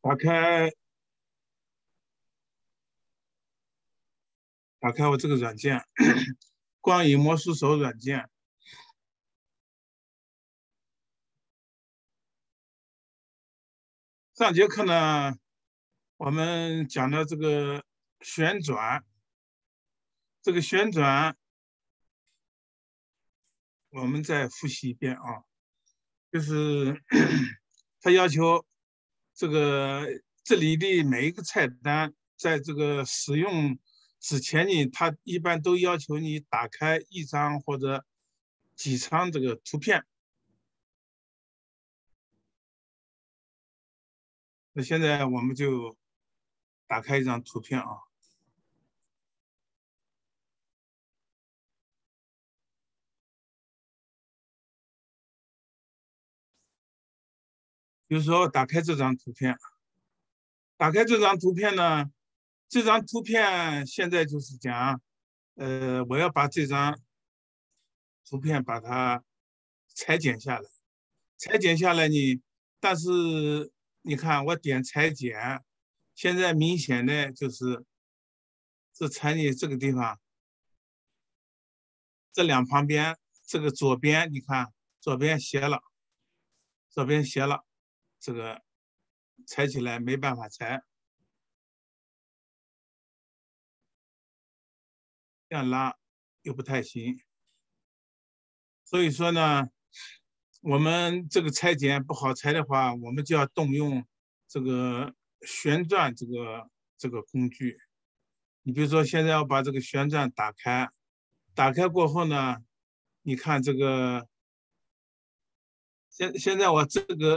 打开我这个软件，光影魔术手软件。上节课呢，我们讲的这个旋转，这个旋转，我们再复习一遍啊，就是他要求这里的每一个菜单，在这个使用之前呢，他一般都要求你打开一张或者几张这个图片。那现在我们就打开一张图片啊。比如说，打开这张图片，打开这张图片呢，这张图片现在就是讲，我要把这张图片把它裁剪下来，裁剪下来呢，但是你看我点裁剪，现在明显的就是这裁的这个地方，这两旁边这个左边你看左边斜了，左边斜了，这个裁起来没办法裁。这样拉又不太行，所以说呢，我们这个裁剪不好裁的话，我们就要动用这个旋转这个工具。你比如说，现在要把这个旋转打开，打开过后呢，你看这个现在我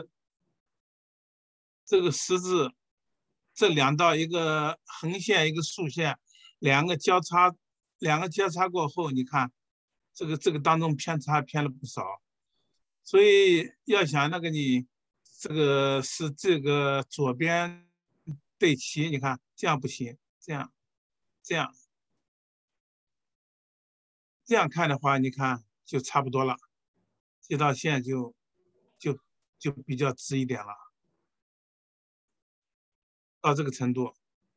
这个十字，这两道一个横线一个竖线，两个交叉，过后，你看这个当中偏差偏了不少，所以要想那个你这个是这个左边对齐，你看这样不行，这样这样看的话，你看就差不多了，这道线就就比较直一点了，到这个程度。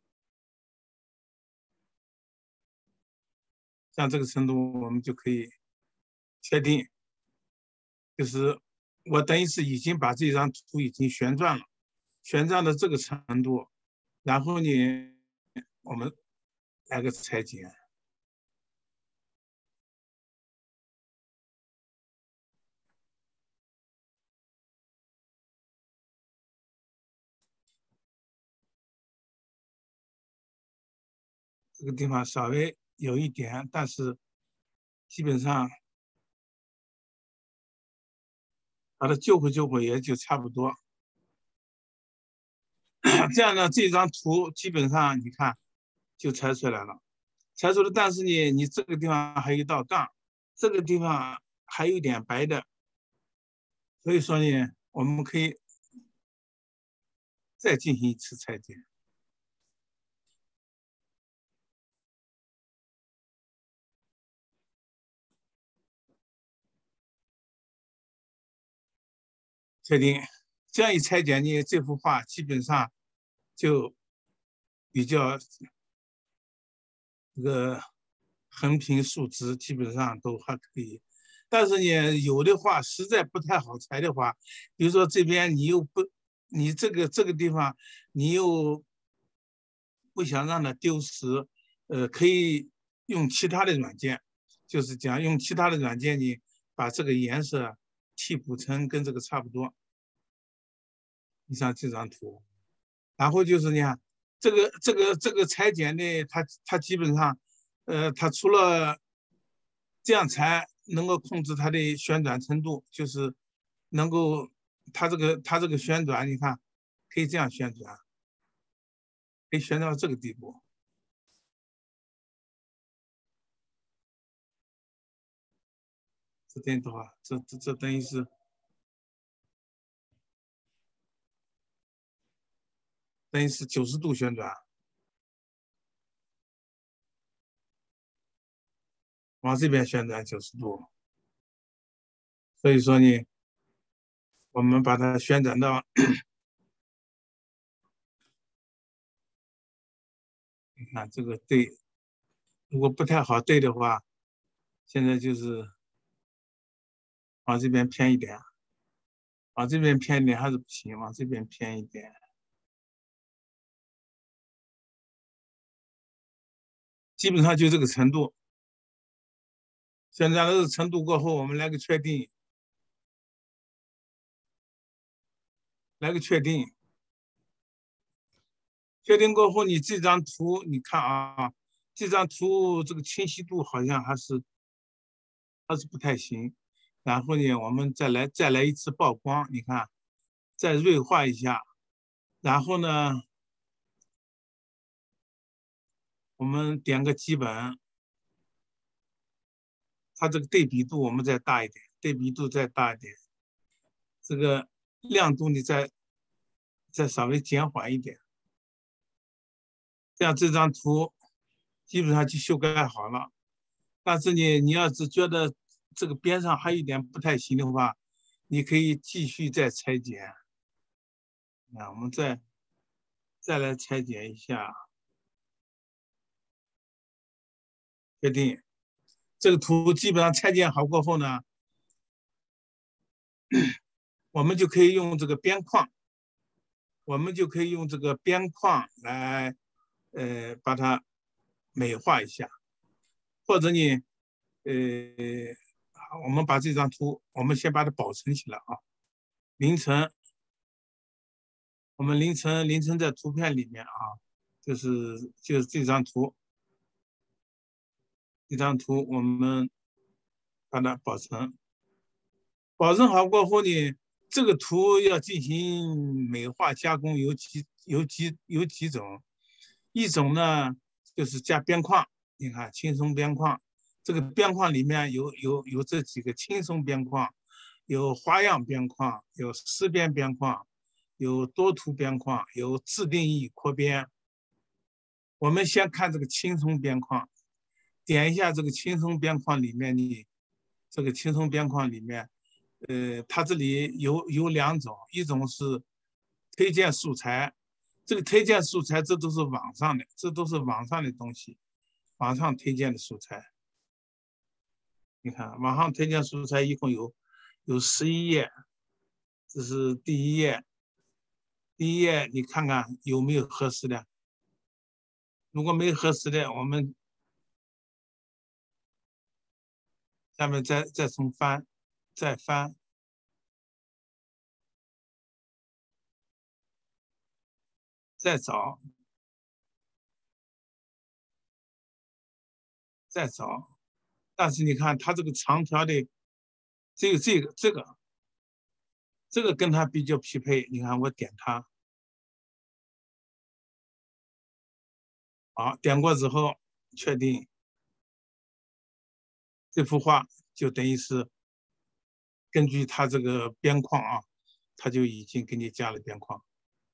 像这个程度，我们就可以确定，就是我等于是已经把这张图已经旋转了，旋转到这个程度，然后呢，我们来个裁剪，这个地方稍微有一点，但是基本上把它救回也就差不多。这样呢，这张图基本上你看就裁出来了，裁出来，但是呢，你这个地方还有一道杠，这个地方还有一点白的，所以说呢，我们可以再进行一次裁剪。确定，这样一裁剪呢，这幅画基本上就比较这个横平竖直，基本上都还可以。但是呢，有的话实在不太好裁的话，比如说这边你又不，你这个地方你又不想让它丢失，可以用其他的软件，就是讲用其他的软件呢，把这个颜色替补成跟这个差不多。你像这张图，然后就是你看这个裁剪的，它基本上，它除了这样裁能够控制它的旋转程度，就是能够它这个旋转，你看可以这样旋转，可以旋转到这个地步。这等于多少？这等于是90度旋转，往这边旋转90度。所以说呢，我们把它旋转到你看这个对，如果不太好对的话，现在就是往这边偏一点，往这边偏一点还是不行，往这边偏一点，基本上就这个程度。现在这个程度过后，我们来个确定，来个确定。确定过后，你这张图你看啊，这张图这个清晰度好像还是不太行。然后呢，我们再来一次曝光，你看，再锐化一下。然后呢，我们点个基本，它这个对比度我们再大一点，对比度再大一点，这个亮度你再稍微减缓一点，这样这张图基本上就修改好了。但是呢，你要是觉得这个边上还有一点不太行的话，你可以继续再裁剪。那我们再来裁剪一下，确定这个图基本上裁剪好过后呢，我们就可以用这个边框，来把它美化一下，或者你我们把这张图，我们先把它保存起来啊。凌晨，我们凌晨在图片里面啊，就是这张图，我们把它保存。保存好过后呢，这个图要进行美化加工，有几种，一种呢就是加边框，你看轻松边框，这个边框里面有这几个轻松边框，有花样边框，有丝边边框，有多图边框，有自定义扩边。我们先看这个轻松边框，点一下这个轻松边框里面的这个轻松边框里面。它这里有两种，一种是推荐素材，这个推荐素材这都是网上的，东西，网上推荐的素材。你看，网上推荐素材一共有11页，这是第一页，你看看有没有合适的，如果没合适的，我们下面再重翻，再翻。再找，但是你看它这个长条的，只有这个跟它比较匹配。你看我点它，好，点过之后确定，这幅画就等于是根据它这个边框啊，它就已经给你加了边框。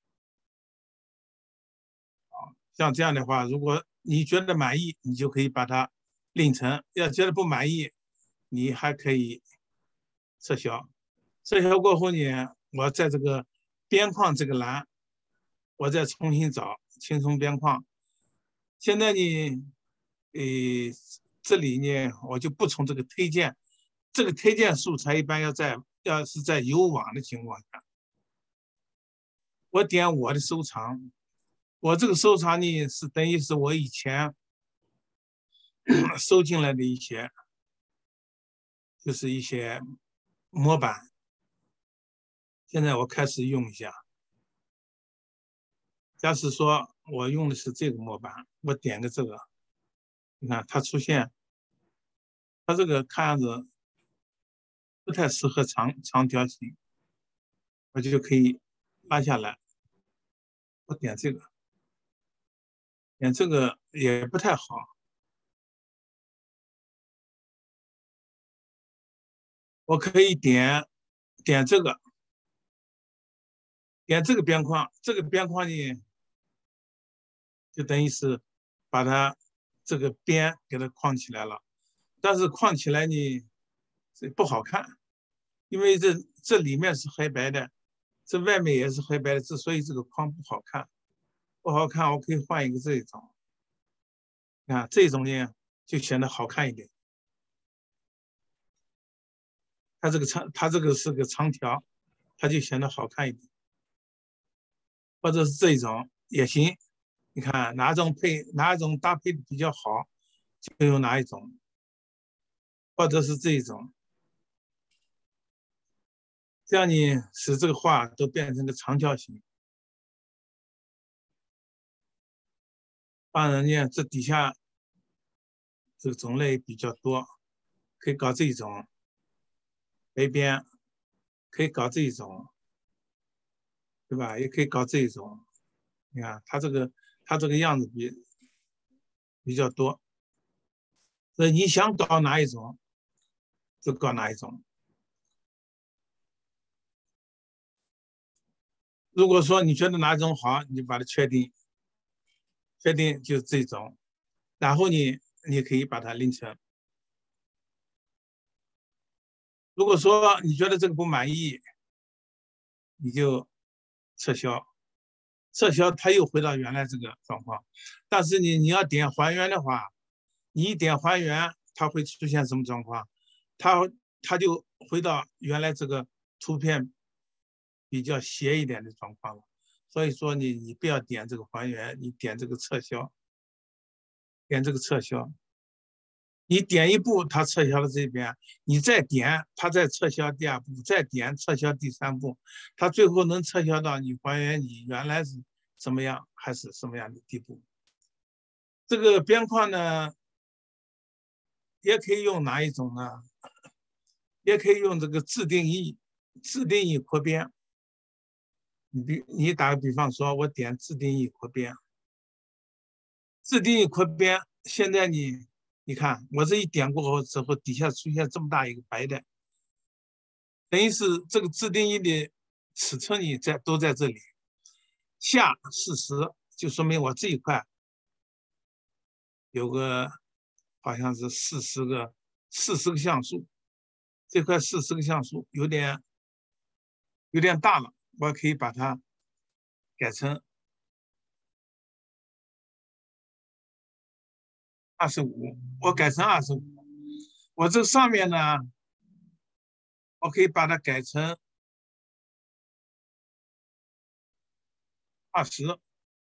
像这样的话，如果你觉得满意，你就可以把它另成；要觉得不满意，你还可以撤销。撤销过后呢，我在这个边框这个栏，我再重新找轻松边框。现在呢，呃，这里呢，我就不从这个推荐，这个推荐素材一般要是在有网的情况下，我点我的收藏，我这个收藏呢是等于是我以前收进来的一些，就是一些模板，现在我开始用一下。假使说我用的是这个模板，我点个这个，你看它出现，它这个看样子不太适合长条形，我就可以拉下来，我点这个，点这个也不太好，我可以点这个，点这个边框，这个边框呢就等于是把它这个边给它框起来了，但是框起来呢这不好看，因为这里面是黑白的，这外面也是黑白的，所以这个框不好看。不好看，我可以换一个这一种， 啊，这种呢就显得好看一点。它这个是个长条，它就显得好看一点。或者是这种也行，你看哪种搭配的比较好，就用哪一种，或者是这一种，这样你使这个画都变成个长条形。当然呢，这底下这个种类比较多，可以搞这种围边，可以搞这一种，对吧？也可以搞这一种。你看它这个样子比较多，所以你想搞哪一种就搞哪一种。如果说你觉得哪种好，你就把它确定就是这种，然后你可以把它拎成。如果说你觉得这个不满意，你就撤销，撤销它又回到原来这个状况。但是你要点还原的话，你一点还原，它会出现什么状况？它它就回到原来这个图片比较斜一点的状况了。所以说你不要点这个还原，你点这个撤销，点这个撤销。你点一步，它撤销了这边，你再点，它再撤销第二步，再点撤销第三步，它最后能撤销到你还原你原来是什么样还是什么样的地步。这个边框呢，也可以用哪一种呢？也可以用这个自定义扩边。你打个比方说，我点自定义扩边，自定义扩边，现在你看我这一点过后之后，底下出现这么大一个白的，等于是这个自定义的尺寸都在这里，下40就说明我这一块有个好像是40个像素，这块40个像素有点大了，我可以把它改成25，我改成25，我这上面呢，我可以把它改成20，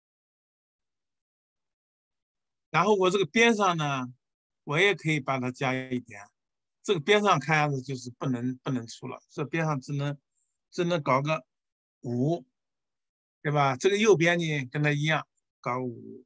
然后我这个边上呢，我也可以把它加一点。这个边上看样子就是不能出了，这边上只能搞个5，对吧？这个右边呢跟它一样搞个5，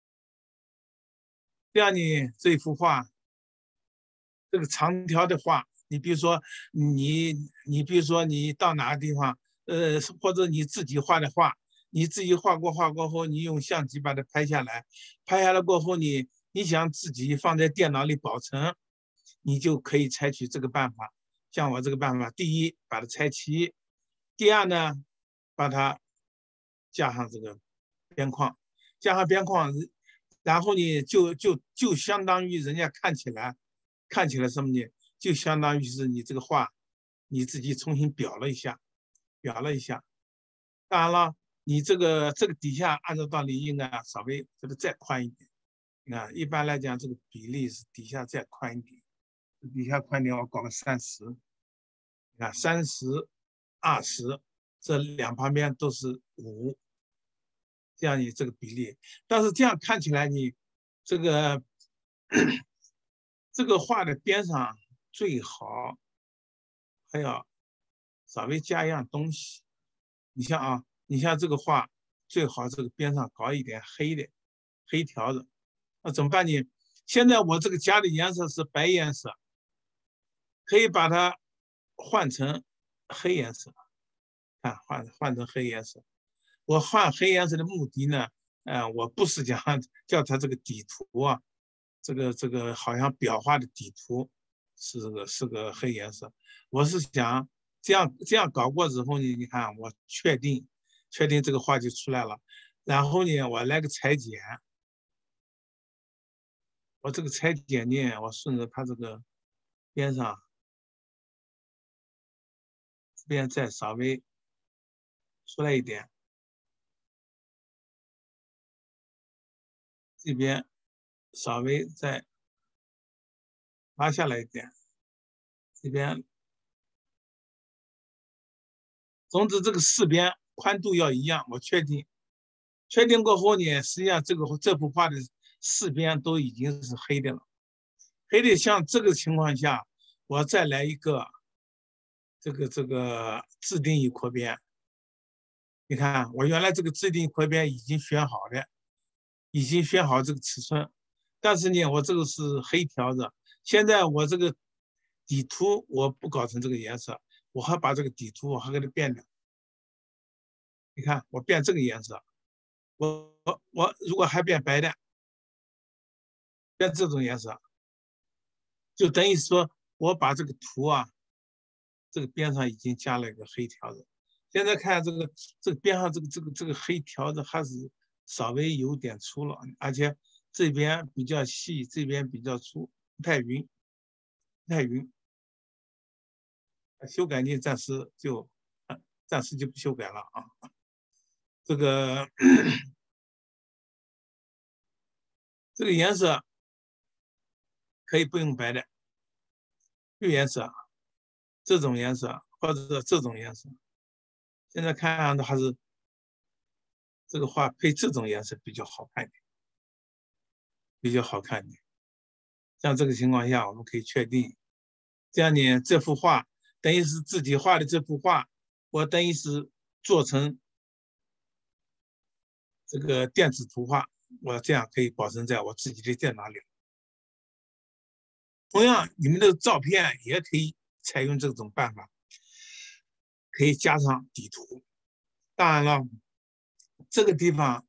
这样呢这一幅画，这个长条的画，你比如说你比如说你到哪个地方，或者你自己画的画，你自己画过后，你用相机把它拍下来，拍下来过后你想自己放在电脑里保存，你就可以采取这个办法。像我这个办法，第一把它拆齐，第二呢把它加上这个边框，加上边框，然后呢就相当于人家看起来什么呢？就相当于是你这个画你自己重新裱了一下。当然了，你这个底下按照道理应该稍微这个再宽一点。啊，一般来讲，这个比例是底下再宽一点，底下宽点我搞个30，你看30、20，这两旁边都是5，这样你这个比例。但是这样看起来，你这个这个画的边上最好还要稍微加一样东西。你像啊，你像这个画，最好这个边上搞一点黑条子。那怎么办呢？现在我这个加的颜色是白颜色，可以把它换成黑颜色，啊，换成黑颜色。我换黑颜色的目的呢，我不是讲叫它这个底图啊，这个好像裱画的底图是个黑颜色，我是想这样搞过之后呢，你看我确定这个画就出来了，然后呢，我来个裁剪，我这个裁剪呢，我顺着它这个边上这边再稍微出来一点，这边稍微再拉下来一点，这边，总之这个四边宽度要一样，我确定。确定过后呢，实际上这幅画的四边都已经是黑的了。黑的像这个情况下，我再来一个这个自定义扩边。你看，我原来这个自定义扩边已经选好了，已经选好这个尺寸，但是呢，我这个是黑条子。现在我这个底图我不搞成这个颜色，我还把这个底图我还给它变掉。你看，我变这个颜色，我如果还变白的，变这种颜色，就等于说我把这个图啊，这个边上已经加了一个黑条子。现在看这个边上这个黑条子还是稍微有点粗了，而且这边比较细，这边比较粗，不太匀，不太匀。修改呢，暂时就不修改了啊。这个这个颜色可以不用白的，绿颜色，这种颜色或者这种颜色。现在看上去还是这个画配这种颜色比较好看一点，比较好看一点。像这个情况下，我们可以确定，这样呢，这幅画等于是自己画的这幅画，我等于是做成这个电子图画，我这样可以保存在我自己的电脑里。同样，你们的照片也可以采用这种办法，可以加上底图。当然了，这个地方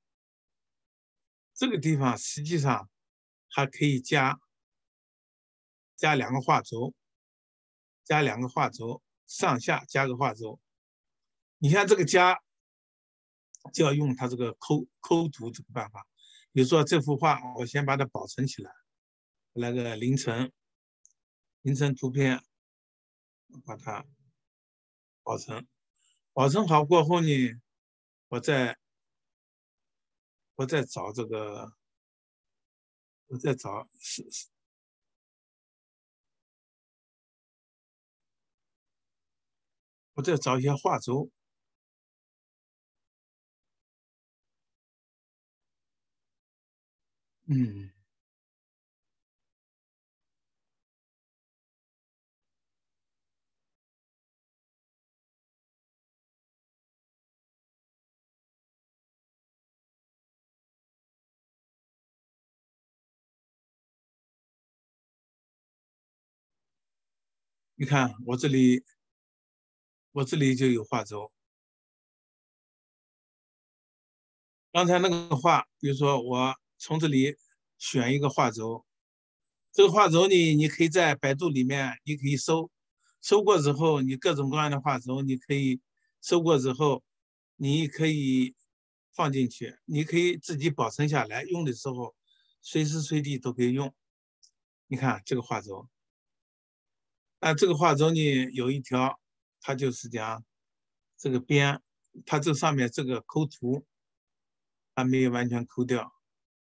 实际上还可以加两个画轴，上下加个画轴。你像这个加，就要用它这个抠图这个办法。比如说这幅画，我先把它保存起来，来个凌晨图片，把它保存。保存好过后呢，我再找这个，我再找我再找一些画轴。嗯，你看我这里就有画轴。刚才那个画，比如说我从这里选一个画轴，这个画轴呢，你可以在百度里面，你可以搜过之后，你各种各样的画轴，你可以搜过之后，你可以放进去，你可以自己保存下来，用的时候随时随地都可以用。你看这个画轴，这个画轴呢有一条，它就是讲这个边，它这上面这个抠图还没有完全抠掉，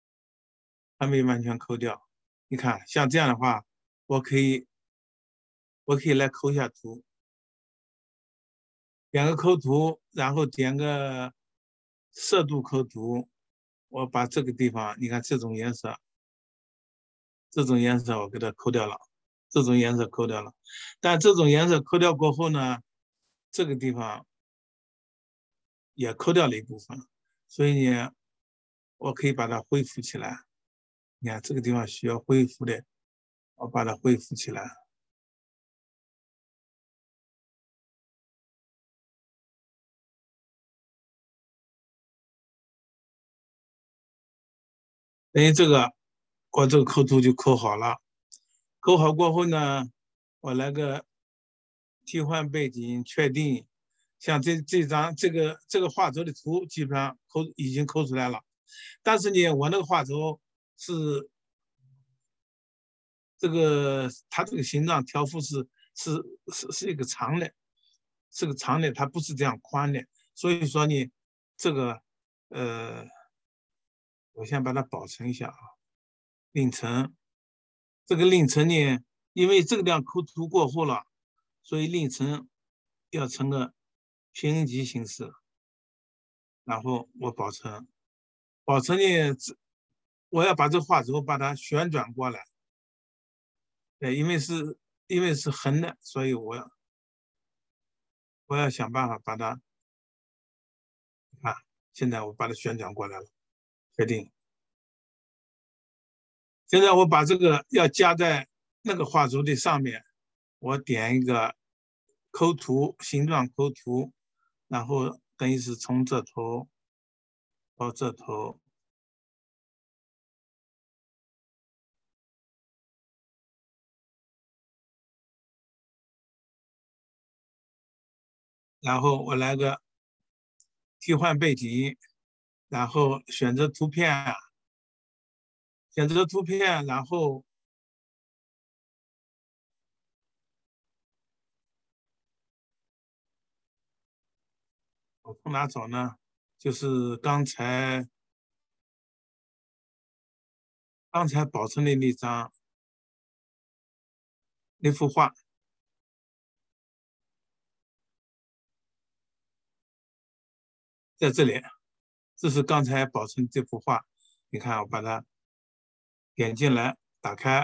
你看，像这样的话，我可以来抠一下图，点个抠图，然后点个色度抠图，我把这个地方，你看这种颜色，我给它抠掉了，这种颜色抠掉了。但这种颜色抠掉过后呢，这个地方也抠掉了一部分，所以呢，我可以把它恢复起来。你看这个地方需要恢复的，我把它恢复起来。等于这个，我这个抠图就抠好了。抠好过后呢，我来个替换背景，确定。像这张这个画轴的图，基本上已经抠出来了。但是呢，我那个画轴是它这个形状条幅是一个长的，是个长的，它不是这样宽的。所以说呢，这个呃，我先把它保存一下啊。 令层。这个令层呢，因为这个地方抠图过后了，所以令层要成个平级形式，然后我保存。保存呢，我要把这画轴把它旋转过来，因为是横的，所以我要想办法把它啊，现在我把它旋转过来了，确定。现在我把这个要加在那个画轴的上面，我点一个抠图，形状抠图，然后等于是从这头到这头，然后我来个替换背景，然后选择图片，然后我从哪找呢？就是刚才保存的那幅画，在这里，这是刚才保存这幅画。你看，我把它点进来，打开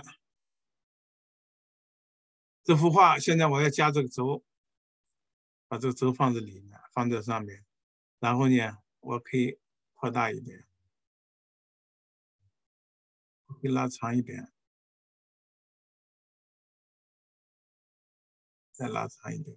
这幅画。现在我要加这个轴，把这个轴放在里面，放在上面。然后呢，我可以扩大一点，可以拉长一点，再拉长一点。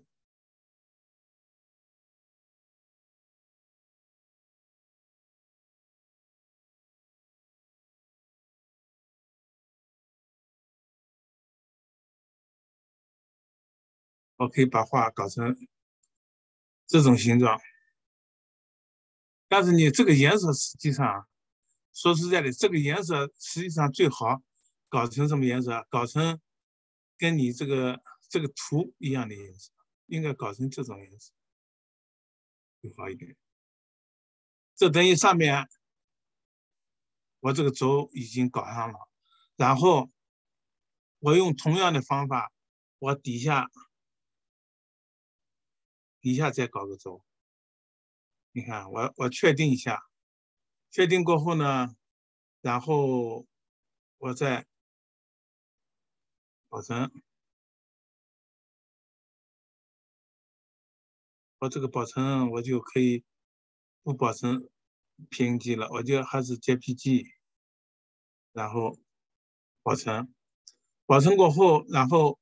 我可以把画搞成这种形状，但是你这个颜色实际上，说实在的，这个颜色实际上最好搞成什么颜色？搞成跟你这个图一样的颜色，应该搞成这种颜色会好一点。这等于上面我这个轴已经搞上了，然后我用同样的方法，我底下再搞个轴。你看，我确定一下，确定过后呢，然后我再保存。我这个保存我就可以不保存 PNG 了，我就还是 JPG，然后保存。保存过后，然后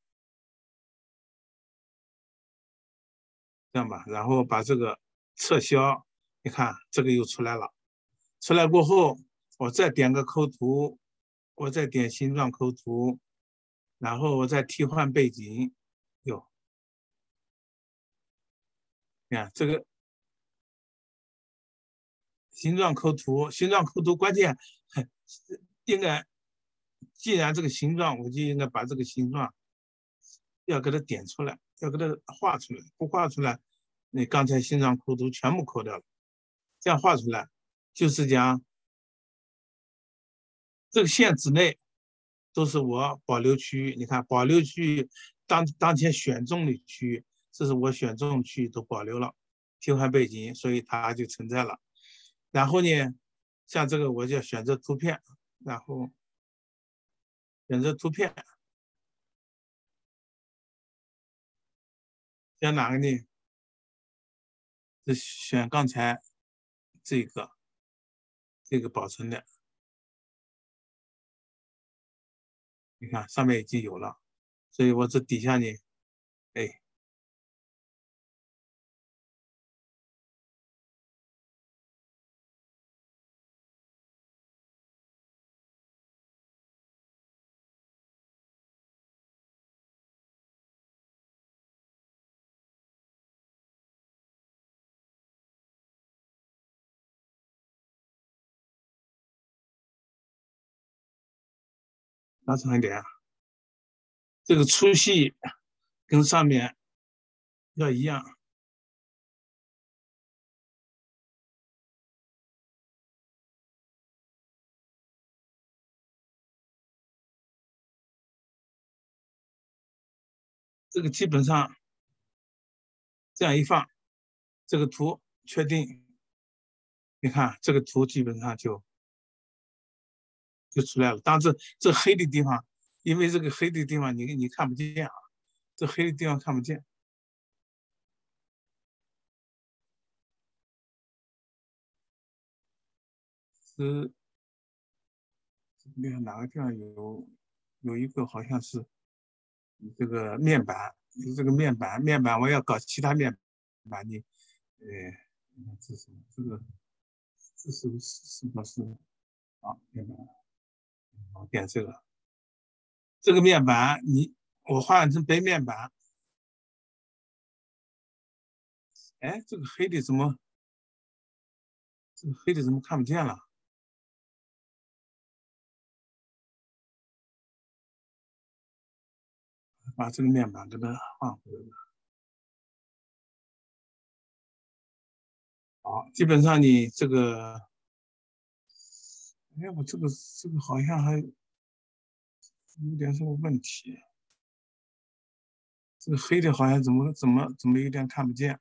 这样吧，然后把这个撤销。你看这个又出来了。出来过后，我再点个抠图，我再点形状抠图，然后我再替换背景。哟，你看这个形状抠图，形状抠图关键应该，既然这个形状，我就应该把这个形状要给它点出来，要给它画出来。不画出来，你刚才形状抠图全部抠掉了。这样画出来，就是讲这个线之内都是我保留区域。你看，保留区域当前选中的区域，这是我选中区域都保留了，替换背景，所以它就存在了。然后呢，像这个我就选择图片，然后选择图片，选哪个呢？就选刚才这个保存的。你看上面已经有了，所以我这底下呢，哎，拉长一点。这个粗细跟上面要一样。 这个基本上这样一放，这个图确定，你看这个图基本上就出来了。当然这黑的地方，因为这个黑的地方你看不见啊，这黑的地方看不见。是哪个地方有一个好像是这个面板，这个面板我要搞其他面板，这是这个这是不是啊？面板，我点这个面板，我换成白面板，哎，这个黑的怎么看不见了？把这个面板给它换回来。好，基本上你这个，哎，我这个好像还有点什么问题，这个黑的好像怎么有点看不见。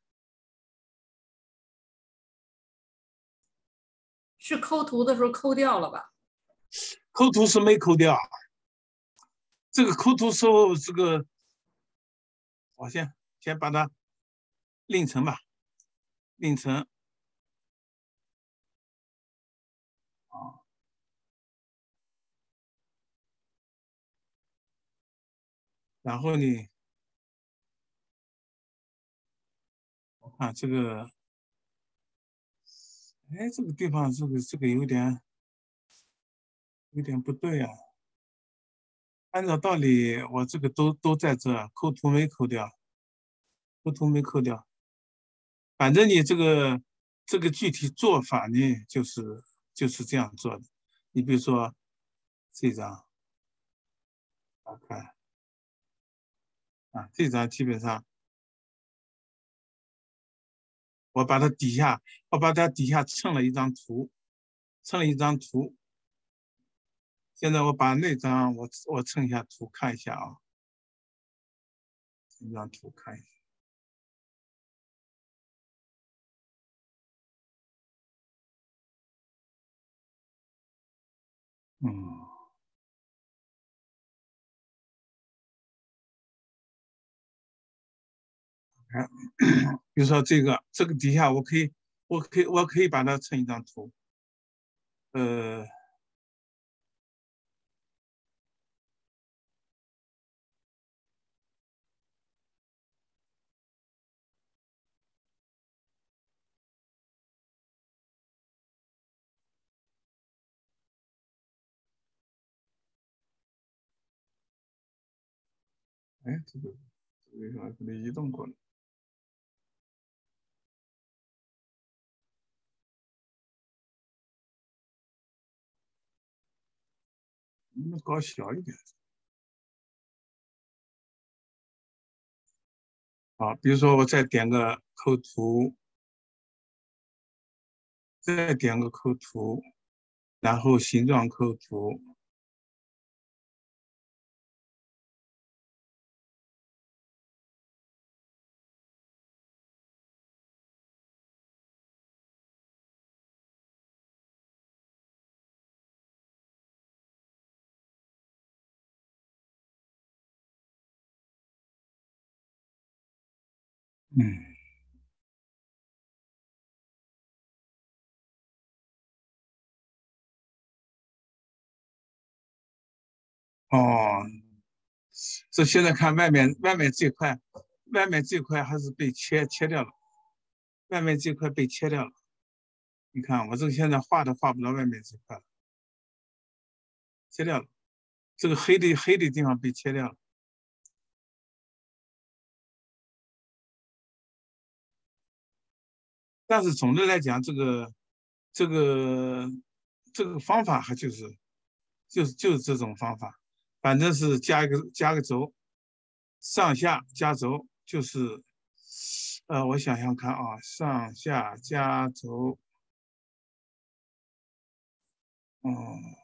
是抠图的时候抠掉了吧？ 抠图是没抠掉，这个抠图时候这个，我先把它另成吧，另成啊，然后呢，我看这个，哎，这个地方这个有点不对啊。按照道理，我这个都在这，抠图没抠掉，抠图没抠掉。反正你这个具体做法呢，就是这样做的。你比如说这张，打开啊，这张基本上我把它底下，我把它底下蹭了一张图，蹭了一张图。现在我把那张我蹭一下图看一下啊，这张图看一下。嗯，哎，比如说这个底下我可以把它蹭一张图，呃，哎，这个要给它移动过来。能不能搞小一点？好，比如说我再点个抠图，再点个抠图，然后形状抠图，嗯，哦，这现在看外面这块，外面这块还是被切掉了，外面这块被切掉了。你看我这个现在画都画不到外面这块了，切掉了。这个黑的地方被切掉了。但是总的来讲，这个这个方法还就是这种方法，反正是加个轴，上下加轴，就是我想想看啊，上下加轴，嗯，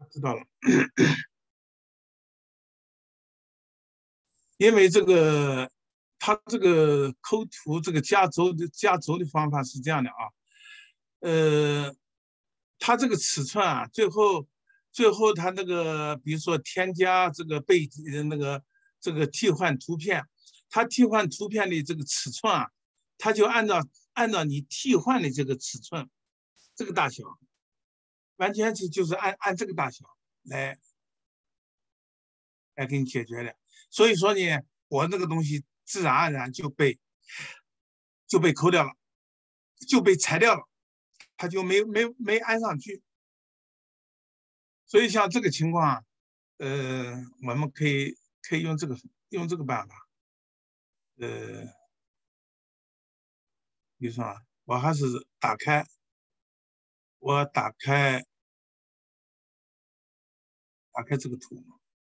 知道了。因为这个，它这个抠图这个加轴的方法是这样的啊，它这个尺寸啊，最后它那个比如说添加这个背景这个替换图片，它替换图片的这个尺寸啊，它就按照你替换的这个尺寸这个大小，完全就是按这个大小来给你解决的。所以说呢，我那个东西自然而然就被抠掉了，就被裁掉了，它就没安上去。所以像这个情况，我们可以用这个办法，比如说啊，我还是打开这个图，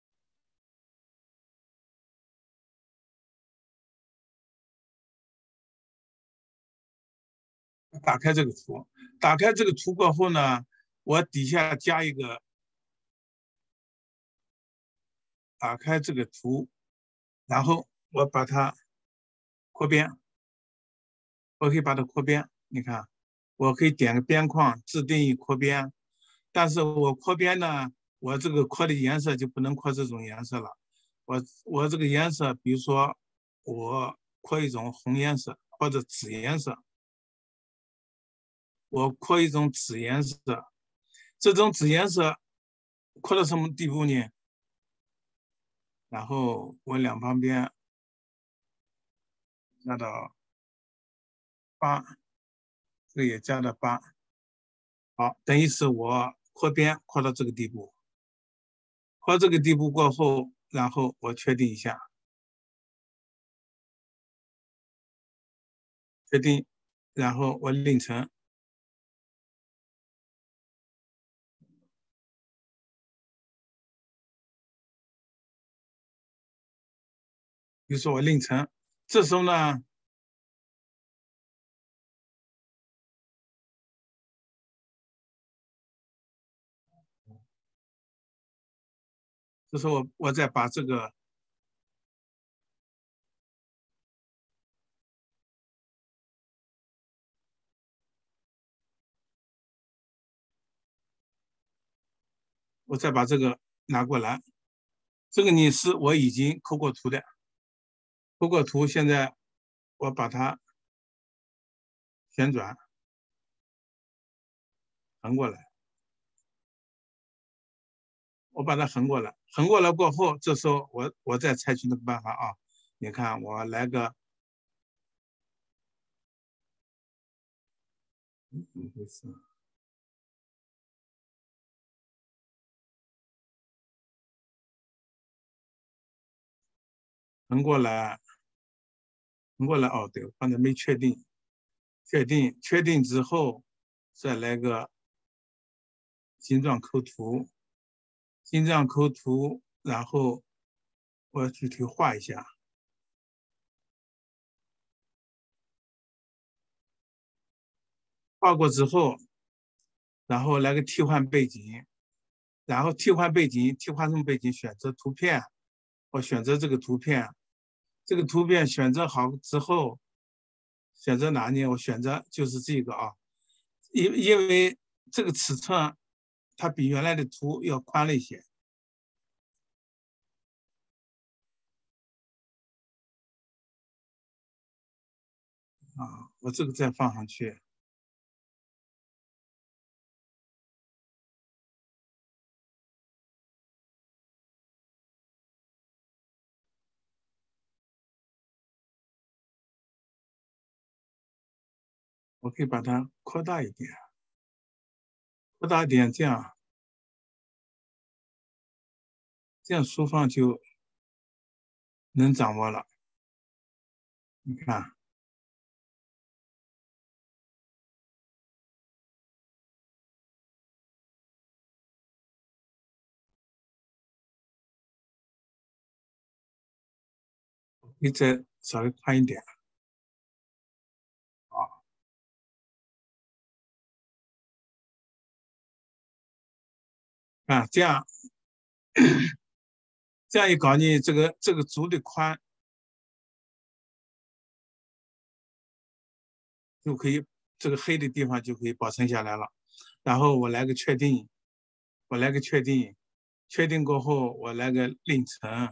打开这个图，打开这个图过后呢，我底下加一个打开这个图，然后我把它扩边，我可以把它扩边，你看，我可以点个边框，自定义扩边，但是我扩边呢，我这个扩的颜色就不能扩这种颜色了，我这个颜色，比如说我扩一种红颜色或者紫颜色，我扩一种紫颜色，这种紫颜色扩到什么地步呢？然后我两旁边加到8，这个也加到8，好，等于是我扩边扩到这个地步，扩这个地步过后，然后我确定一下，确定，然后我另成，比如说我另成，这时候呢，这时候我再把这个拿过来，这个呢是我已经抠过图的，抠过图，现在我把它旋转横过来，我把它横过来，横过来过后，这时候我再采取那个办法啊，你看我来个，怎么回事？横过来，横过来，哦，对，刚才没确定，确定之后，再来个形状抠图，形状抠图，然后我具体画一下，画过之后，然后来个替换背景，然后替换背景，替换什么背景？选择图片，我选择这个图片，这个图片选择好之后，选择哪里？我选择就是这个啊，因为这个尺寸它比原来的图要宽了一些啊，我这个再放上去，我可以把它扩大一点，扩大一点，这样书放就能掌握了。你看，你再稍微宽一点。 啊，这样一搞，你这个足的宽就可以，这个黑的地方就可以保存下来了。然后我来个确定，确定过后我来个另层，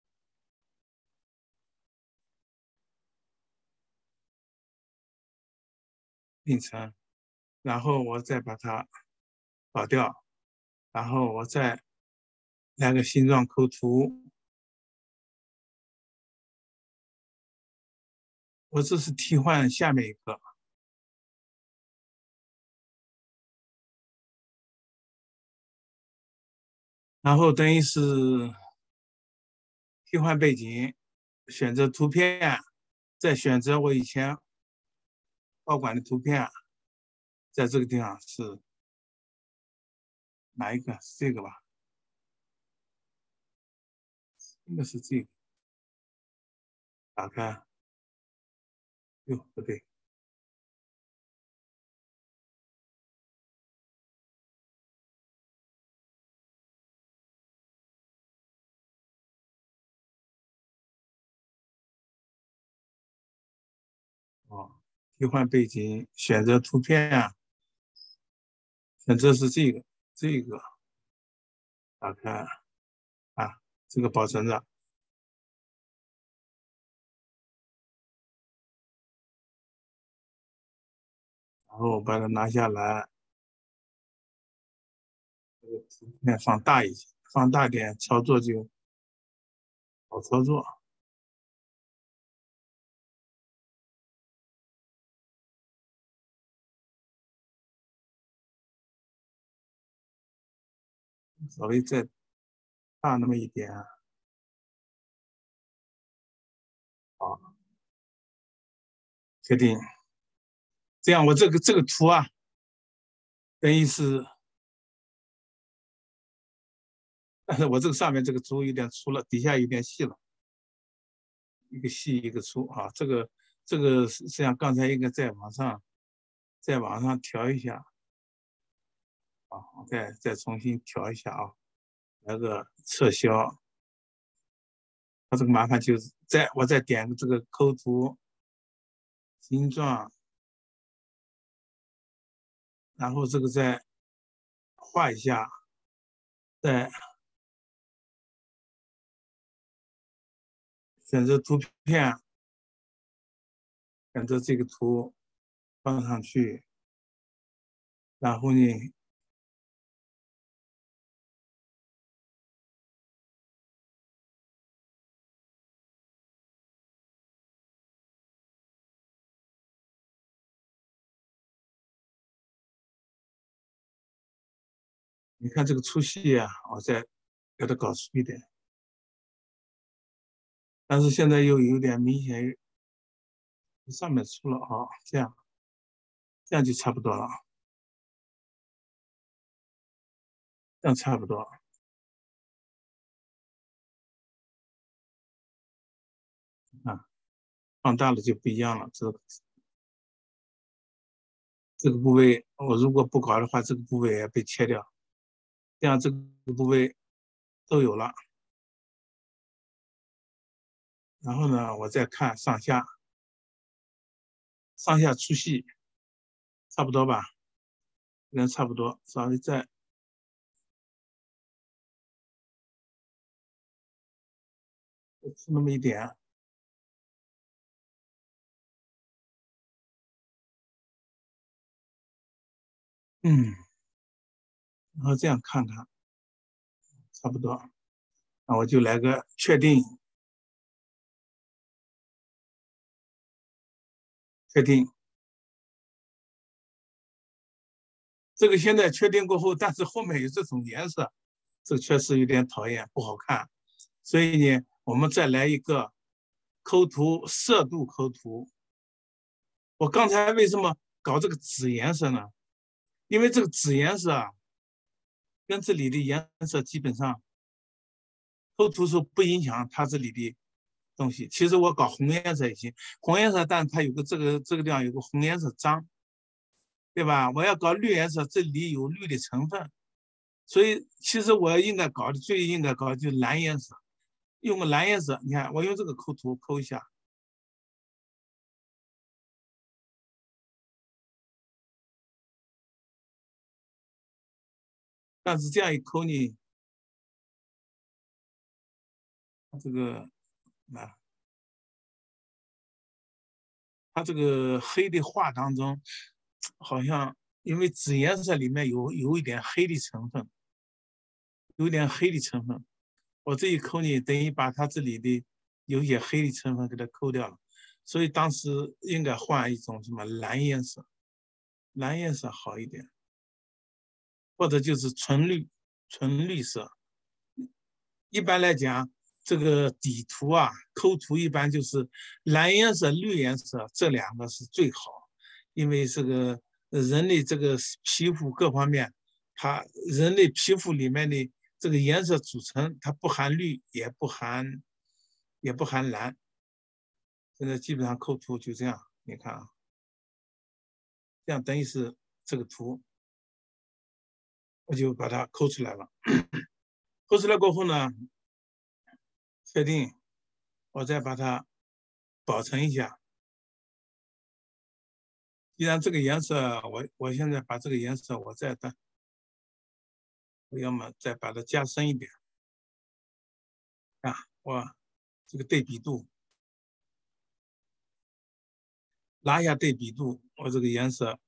然后我再把它保掉，然后我再来个形状抠图。我这是替换下面一个，然后等于是替换背景，选择图片，再选择我以前保管的图片，在这个地方是哪一个？是这个吧？应该是这个。打开，哟，不对，哦，替换背景，选择图片啊，选择是这个，打开啊，这个保存着，然后把它拿下来，这个图片放大一些，放大点，操作就好操作。稍微再大那么一点，好，确定。这样我这个图啊，等于是，但是我这个上面这个图有点粗了，底下有点细了，一个细一个粗啊。这个实际上刚才应该再往上调一下啊，再重新调一下啊，来个撤销。它这个麻烦就是我再点个这个抠图形状，然后这个再画一下，再选择图片，选择这个图放上去，然后呢，你看这个粗细啊，我再给它搞粗一点，但是现在又有点明显上面粗了啊，这样就差不多了，这样差不多啊，放大了就不一样了。这个部位，我如果不搞的话，这个部位也被切掉，这样这个部位都有了。然后呢，我再看上下粗细差不多吧，应该差不多，稍微再粗那么一点，然后这样看看，差不多。那我就来个确定，确定。这个现在确定过后，但是后面有这种颜色，这个确实有点讨厌，不好看。所以呢，我们再来一个抠图色度抠图。我刚才为什么搞这个紫颜色呢？因为这个紫颜色啊，跟这里的颜色基本上抠图时候不影响它这里的东西。其实我搞红颜色也行，红颜色，但它有个这个地方有个红颜色脏，对吧？我要搞绿颜色，这里有绿的成分， 所以其实我应该搞的最应该搞的就是蓝颜色，用个蓝颜色。你看，我用这个抠图抠一下，但是这样一抠呢，这个啊，它这个黑的画当中，好像因为紫颜色里面有一点黑的成分，有点黑的成分。我这一抠呢，等于把它这里的有一些黑的成分给它抠掉了，所以当时应该换一种什么蓝颜色，蓝颜色好一点，或者就是纯绿，纯绿色。一般来讲，这个底图啊，抠图一般就是蓝颜色、绿颜色这两个是最好，因为这个人类这个皮肤各方面，它人类皮肤里面的这个颜色组成，它不含绿，也不含蓝。现在基本上抠图就这样，你看啊，这样等于是这个图，我就把它抠出来了。抠出来过后呢，确定，我再把它保存一下。既然这个颜色，我现在把这个颜色我要么再把它加深一点啊，我这个对比度拉一下对比度，我这个颜色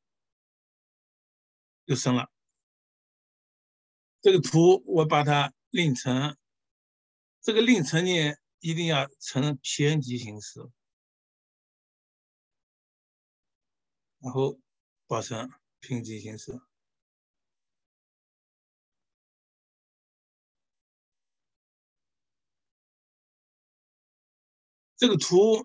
就深了。这个图我把它另成，这个另成呢一定要成偏激形式，然后保存偏激形式。这个图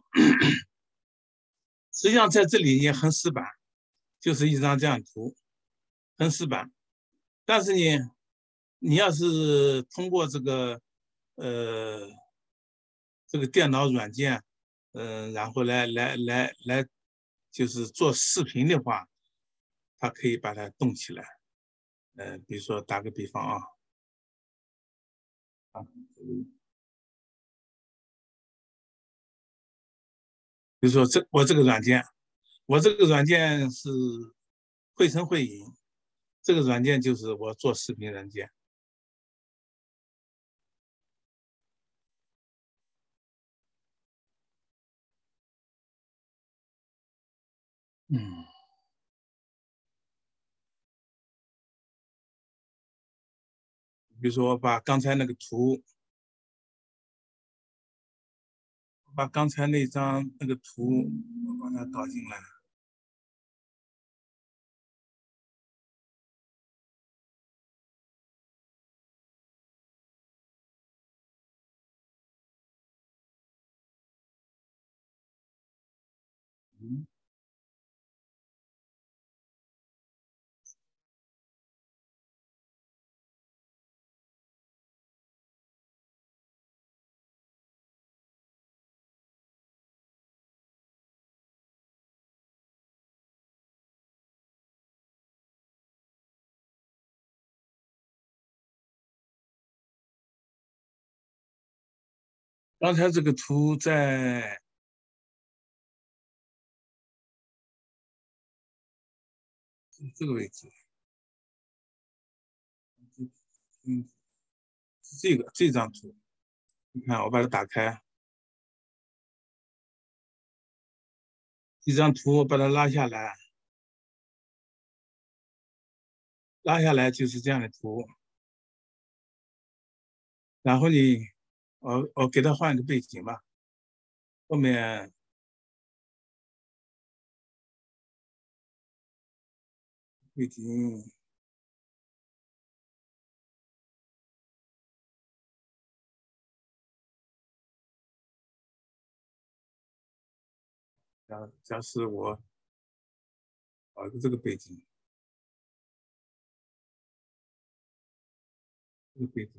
实际上在这里也很死板，就是一张这样图，很死板。但是呢，你要是通过呃这个电脑软件，然后来就是做视频的话，它可以把它动起来。比如说打个比方比如说我这个软件是绘声绘影，这个软件就是我做视频软件。嗯，比如说我把刚才那个图，把刚才那张那个图，我把它导进来。嗯，刚才这个图在这个位置，嗯，是这张图。你看，我把它打开，这张图我把它拉下来，拉下来就是这样的图。然后呢，我给它换个背景吧，后面背景假使我搞个这个背景，这个背景。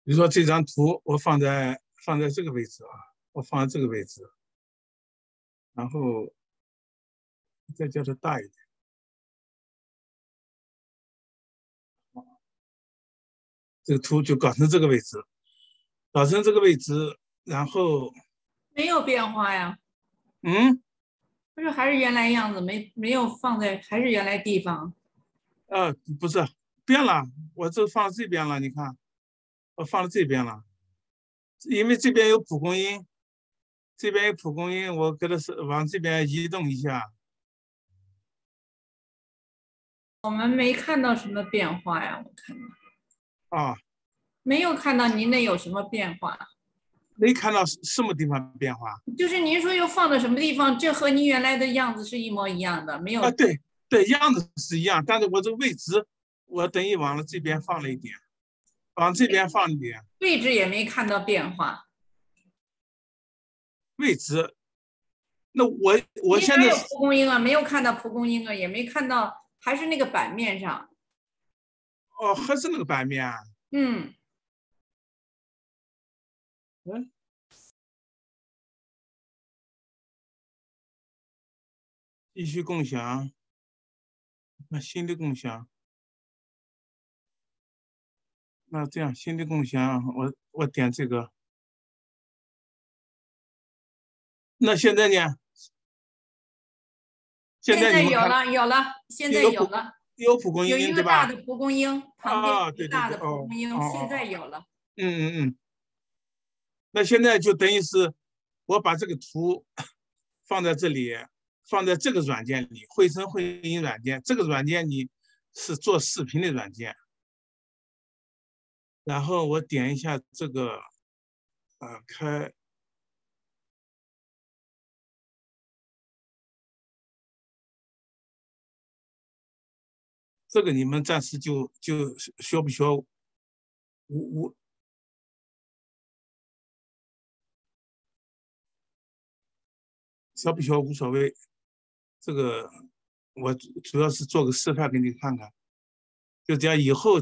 比如说这张图我放在这个位置啊，我放在这个位置，然后再叫它大一点，这个图就搞成这个位置，搞成这个位置，然后没有变化呀， 嗯不是还是原来样子，没有放在还是原来地方。 不是变了，我这放这边了，你看我放到这边了，因为这边有蒲公英，这边有蒲公英，我给它是往这边移动一下我们没看到什么变化呀，我看啊， 没有看到您那有什么变化。 没看到什么地方变化就是您说又放到什么地方，这和您原来的样子是一模一样的，没啊？ 有对对，样子是一样，但是我这个位置我等于往了这边放了一点，往这边放一点位置也没看到变化。 位置。那我您哪有现在是蒲公英啊？没有看到蒲公英啊，也没看到，还是那个版面上。 哦，还是那个版面啊？ 嗯， 嗯，继续共享，那新的共享，那这样新的共享，我点这个，那现在呢？现现在在你们看有了，有了，现在有蒲有了， 有蒲公有一英对吧？ 个大的蒲公英，旁边啊，对对对， 一个大的蒲哦公英，现在哦哦哦， 有了。 嗯，那现在就等于是我把这个图放在这里，放在这个软件里，汇成会议软件。这个软件你是做视频的软件，然后我点一下这个，开这个，你们暂时就学不学无学不学无所谓，这个我主要是做个示范给你看看。就这样，以后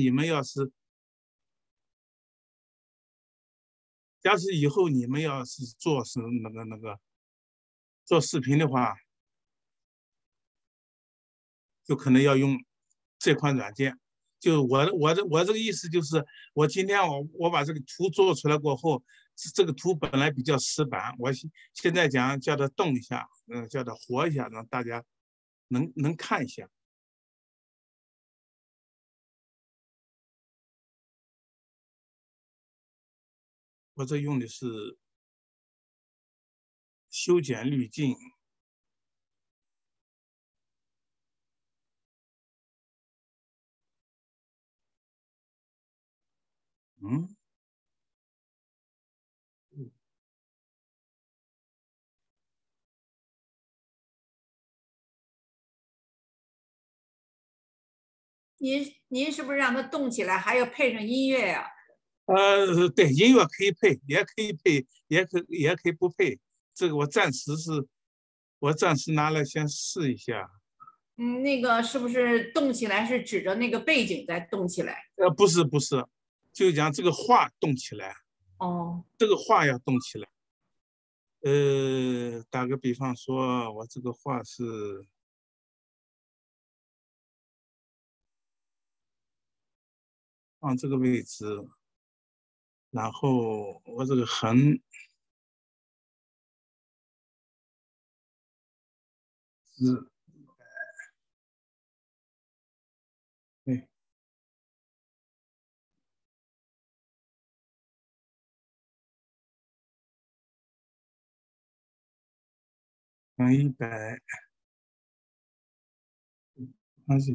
假使以后你们要是做是那个做视频的话，就可能要用这款软件。就我这个意思就是，我今天我把这个图做出来过后，这个图本来比较死板，我现在讲叫它动一下，叫它活一下，让大家能看一下。我这用的是修剪滤镜，嗯， 您是不是让它动起来，还要配上音乐呀？ 对，音乐可以配，也可以配，也可以不配。这个我暂时拿来先试一下。 嗯，那个是不是动起来是指着那个背景在动起来？ 不是，就讲这个画动起来， 哦， 这个画要动起来。打个比方说，我这个画是放这个位置，然后我这个横是，对，横100，它是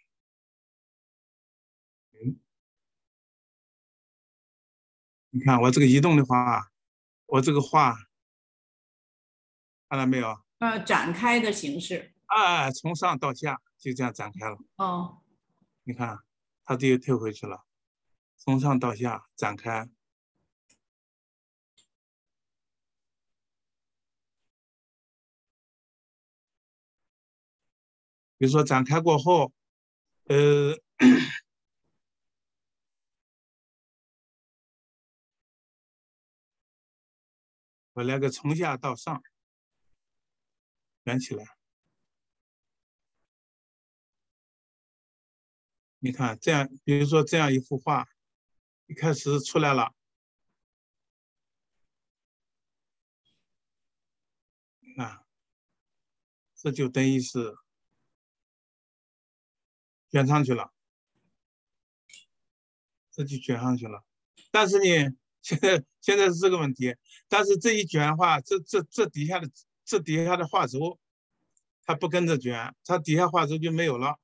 0，0。你看我这个移动的话，我这个画看到没有？ 展开的形式。 从上到下就这样展开了。 哦， 你看，它这又退回去了，从上到下展开。比如说展开过后，呃， 我来个从下到上卷起来。你看这样，比如说这样一幅画，一开始出来了，啊，这就等于是卷上去了，这就卷上去了。但是呢，现在是这个问题，但是这一卷的话，这底下的画轴，它不跟着卷，它底下画轴就没有了，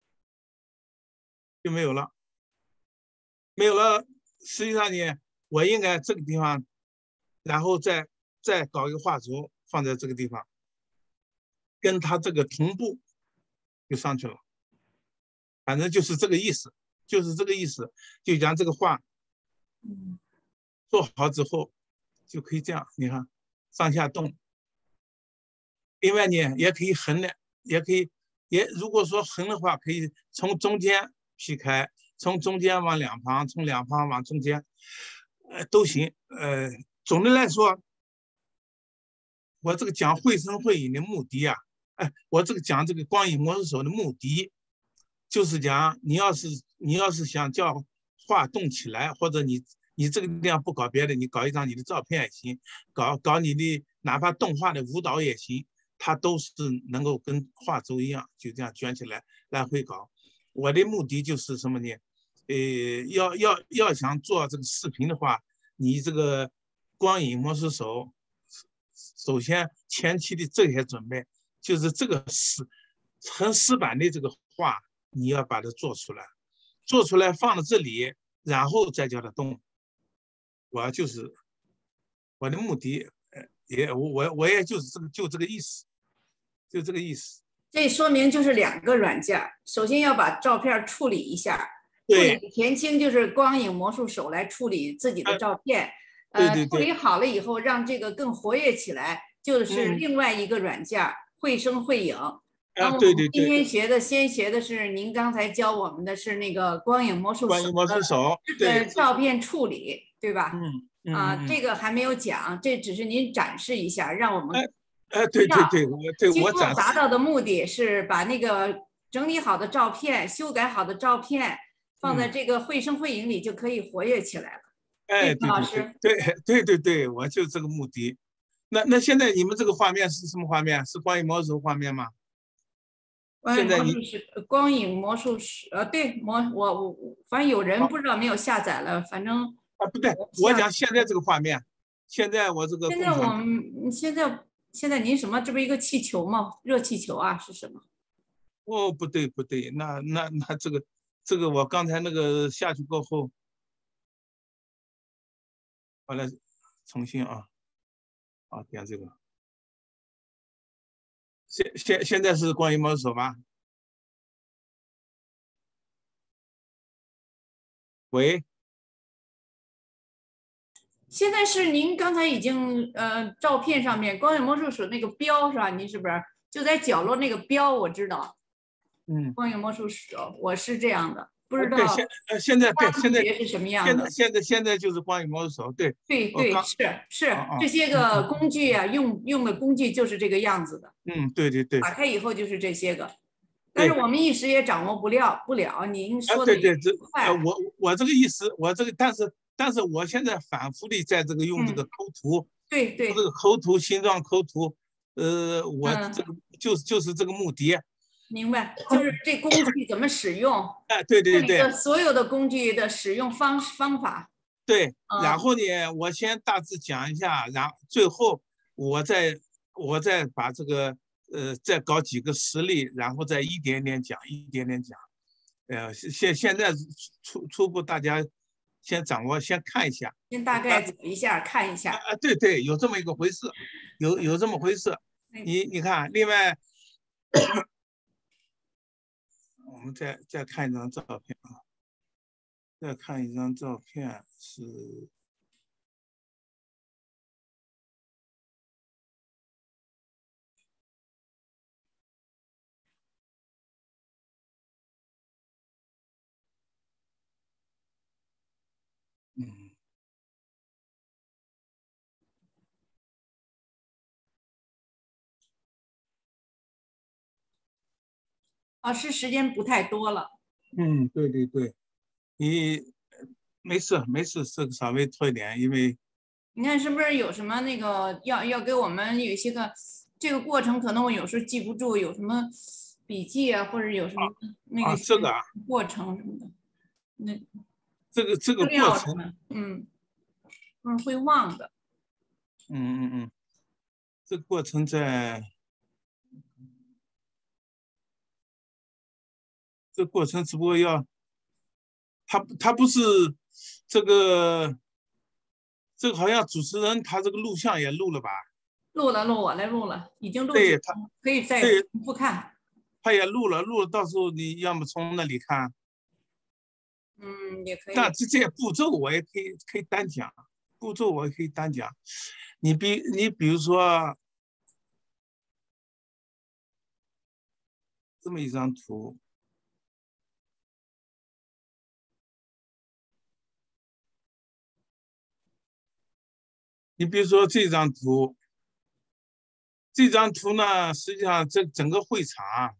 就没有了，没有了。实际上呢，我应该这个地方，然后再搞一个画轴放在这个地方，跟它这个同步就上去了。反正就是这个意思，就是这个意思。就将这个画做好之后，就可以这样，你看上下动。另外呢，也可以横的，也可以，如果说横的话，可以从中间劈开，从中间往两旁，从两旁往中间，都行。总的来说，我这个讲绘声绘影的目的啊，我这个讲这个光影魔术手的目的，就是讲你要是想叫画动起来，或者你这个地方不搞别的，你搞一张你的照片也行，搞你的哪怕动画的舞蹈也行，它都是能够跟画轴一样，就这样卷起来来回搞。我的目的就是什么呢？要想做这个视频的话，你这个光影魔术手，首先前期的这些准备，就是这个很死板的这个画，你要把它做出来，做出来放到这里，然后再叫它动。我的目的，我也就是这个意思，就这个意思。 这说明就是两个软件，首先要把照片处理一下，处对， 理前期就是光影魔术手来处理自己的照片，处理对对对， 好了以后，让这个更活跃起来，就是嗯， 另外一个软件绘声绘影。那么我们今对对对， 天先学的是您刚才教我们的是那个光影魔术手关于魔术手，对， 照片处理，对吧？这嗯， 个还没有讲，这只是您展示一下，让我们对对道。 对， 最我展示， 后达到的目的是把那个整理好的照片、修改好的照片放在这个绘声绘影里，就可以活跃起来了。对吗， 对对老师？ 对，我就这个目的。那现在你们这个画面是什么画面？是关于魔术画面吗？ 光影现在你魔术师，光影魔术师，对，我反正有人不知道没有下载了，反正不对，我讲现在这个画面，现在我这个现在我共享。 们现在您什么？这不是一个气球吗？热气球啊，是什么？ 哦，不对，那这个我刚才那个下去过后，我来重新点这个。现在是关于魔术手吗？喂， 现在是您刚才已经照片上面光影魔术手那个标是吧？您是不是就在角落那个标？我知道嗯， 光影魔术手，我是这样的，不知对， 道现在对同学是什么样的。 现在就是关于魔术手，对， 对对， 我刚是这些个工具啊，用的工具就是这个样子的， 对打开以后就是这些个，但是对， 我们一时也掌握不了。您说的也对， 快， 我这个意思，我这个但是我现在反复的在这个用这个嗯， 抠图，用这对对， 个抠图形状抠图，我这嗯， 个就是这个目的。 明白，就是这工具怎么使用，这里对， 的所有的工具的使用方法， 对，然嗯， 后呢，我先大致讲一下，然后最后我再把这个再搞几个实例，然后再一点点讲，一点点讲。现在初步大家先掌握，先看一下。 先大概走一下看一下， 对，有这么一个回事，有这么回事。你看，另外我们再看一张照片啊，再看一张照片是。嗯。 啊，是时间不太多了。 嗯，对对对，你没事没事，这个稍微拖一点，因为你看是不是有什么那个要给我们有一些个这个过程，可能我有时候记不住，有什么笔记啊，或者有什么那个这个过程什么的，那这个资过程， 料什么，会忘的。 这个过程这过程只不过他不是这个好像主持人他这个录像也录了吧？ 录了，我来录了，已经录对了，可以再对， 重复看。 他也录了，到时候你要么从那里看。 也可以。 那这些步骤我也可以单讲，步骤我也可以单讲。你比如说这么一张图，你比如说这张图，呢，实际上这整个会场，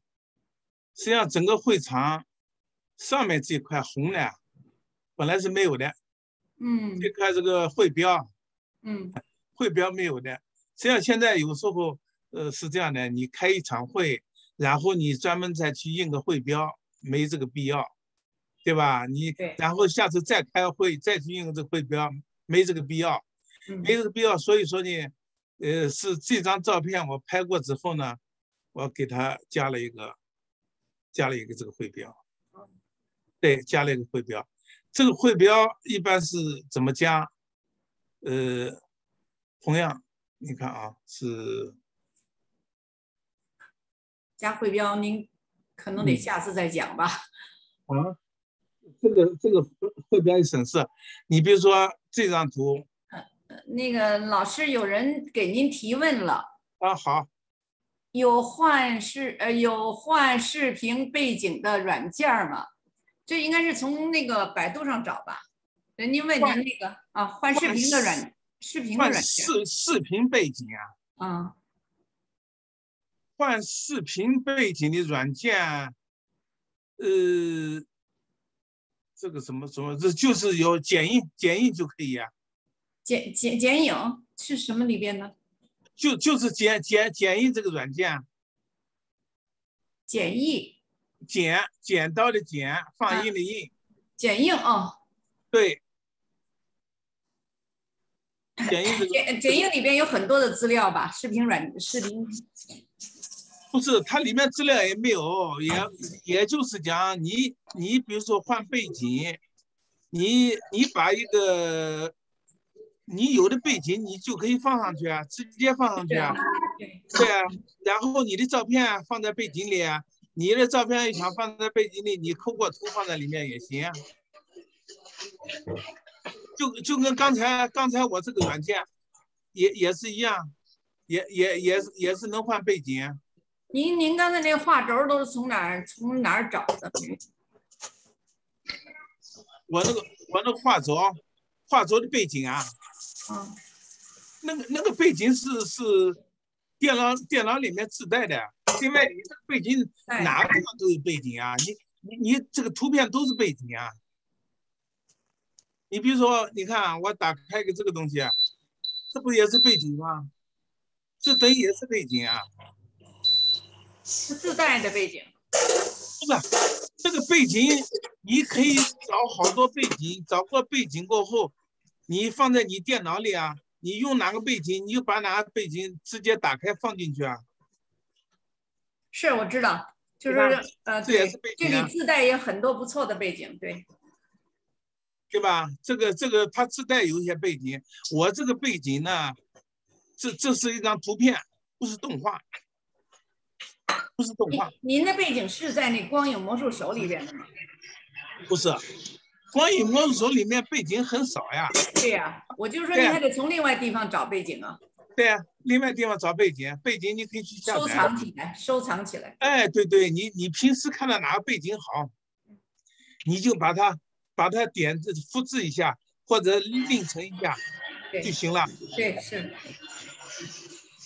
上面这块红的本来是没有的，这块这个汇标，汇标没有的。实际上现在有时候是这样的，你开一场会，然后你专门再去印个汇标，没这个必要，对吧？然后下次再开会再去印这个汇标，没这个必要，所以说呢，是这张照片我拍过之后呢，我给他加了一个这个汇标，对，加了一个汇标。这个汇标一般是怎么加？同样，你看啊，是加汇标，您可能得下次再讲吧。 这个汇标一审视，你比如说这张图， 那个老师有人给您提问了啊，好， 有换视频背景的软件吗？这应该是从那个百度上找吧？人家问您那个换视频的软件， 视频背景换视频背景的软件，这个什么，这就是有剪映就可以啊。 剪影是什么里边呢？ 就是剪映这个软件。 剪映， 剪刀的剪，放映的映。 剪映对。剪映里边有很多的资料吧？视频不是，它里面资料也没有，也就是讲你比如说换背景，你把一个你有的背景你就可以放上去啊，直接放上去啊。对啊，然后你的照片放在背景里啊，你的照片想放在背景里，你抠过图放在里面也行。就跟刚才我这个软件也是一样，也是能换背景。 您刚才那个画轴都是从哪儿找的？ 我那个画轴的背景啊，那个背景是电脑里面自带的。另外，你这个背景哪个地方都有背景啊？你这个图片都是背景啊。你比如说，你看啊，我打开个这个东西啊，这不也是背景吗？这等于也是背景啊。 是自带的背景。 不是，这个背景你可以找好多背景，找过背景过后，你放在你电脑里啊，你用哪个背景，你就把哪个背景直接打开放进去啊。 是，我知道，就是这也是背景啊。 这里自带也很多不错的背景， 对吧？这个它自带有一些背景，我这个背景呢，这是一张图片，不是动画。不是动画。 您的背景是在那光影魔术手里边的吗？ 不是，光影魔术手里面背景很少呀。 对呀，我就说你还得从另外地方找背景啊。 对呀，另外地方找背景，背景你可以去下载收藏起来。 哎，对，你平时看到哪个背景好，你就把它复制一下，或者另存一下就行了。 对，是。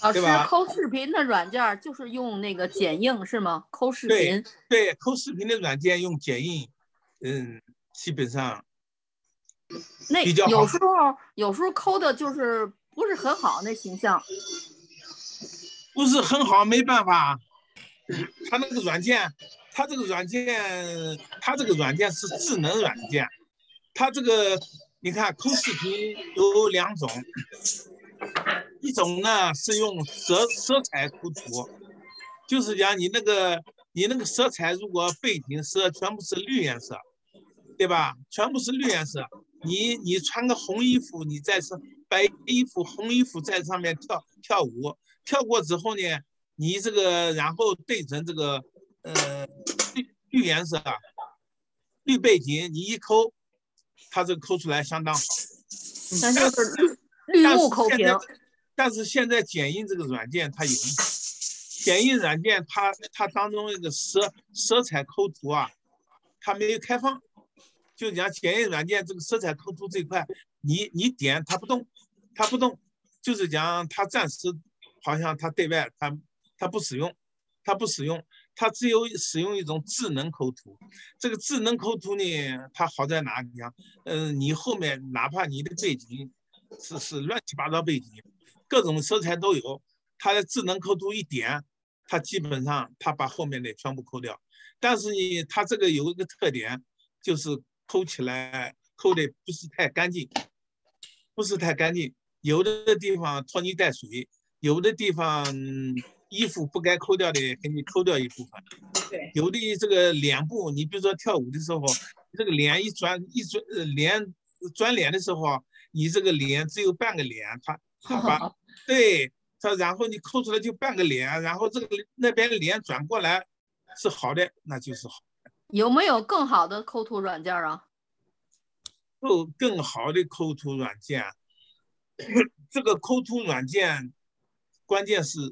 老师， 对吧？ 抠视频的软件就是用那个剪映是吗？抠视对频。 对，抠视频的软件用剪映，基本上那比较好。 有时候抠的就是不是很好，那形象。 不是很好，没办法。它那个软件，它这个软件，它这个软件是智能软件。它这个你看抠视频有两种，一种呢是用色彩抠图，就是讲你那个色彩如果背景色全部是绿颜色，对吧？全部是绿颜色，你穿个红衣服，你在白衣服、红衣服在上面跳舞，跳过之后呢，你这个然后对准这个绿颜色绿背景，你一抠，它这个抠出来相当好。 那就是绿但幕抠屏。 是现在，但是现在剪映这个软件它有问题，剪映软件它当中那个色彩抠图啊，它没有开放。就讲剪映软件这个色彩抠图这一块，你点它不动，它不动，就是讲它暂时好像它对外它不使用，它不使用，它只有使用一种智能抠图。这个智能抠图呢，它好在哪里啊？你后面哪怕你的背景是乱七八糟背景，各种色彩都有，它的智能抠图一点，它基本上它把后面的全部抠掉。但是呢，它这个有一个特点，就是抠起来抠的不是太干净，不是太干净，有的地方拖泥带水，有的地方衣服不该抠掉的给你抠掉一部分， 对， 有的这个脸部，你比如说跳舞的时候，这个脸脸转脸的时候，你这个脸只有半个脸，它把对它，然后你抠出来就半个脸，然后这个那边脸转过来是好的，那就是好。 有没有更好的抠图软件啊？ 更好的抠图软件，这个抠图软件关键是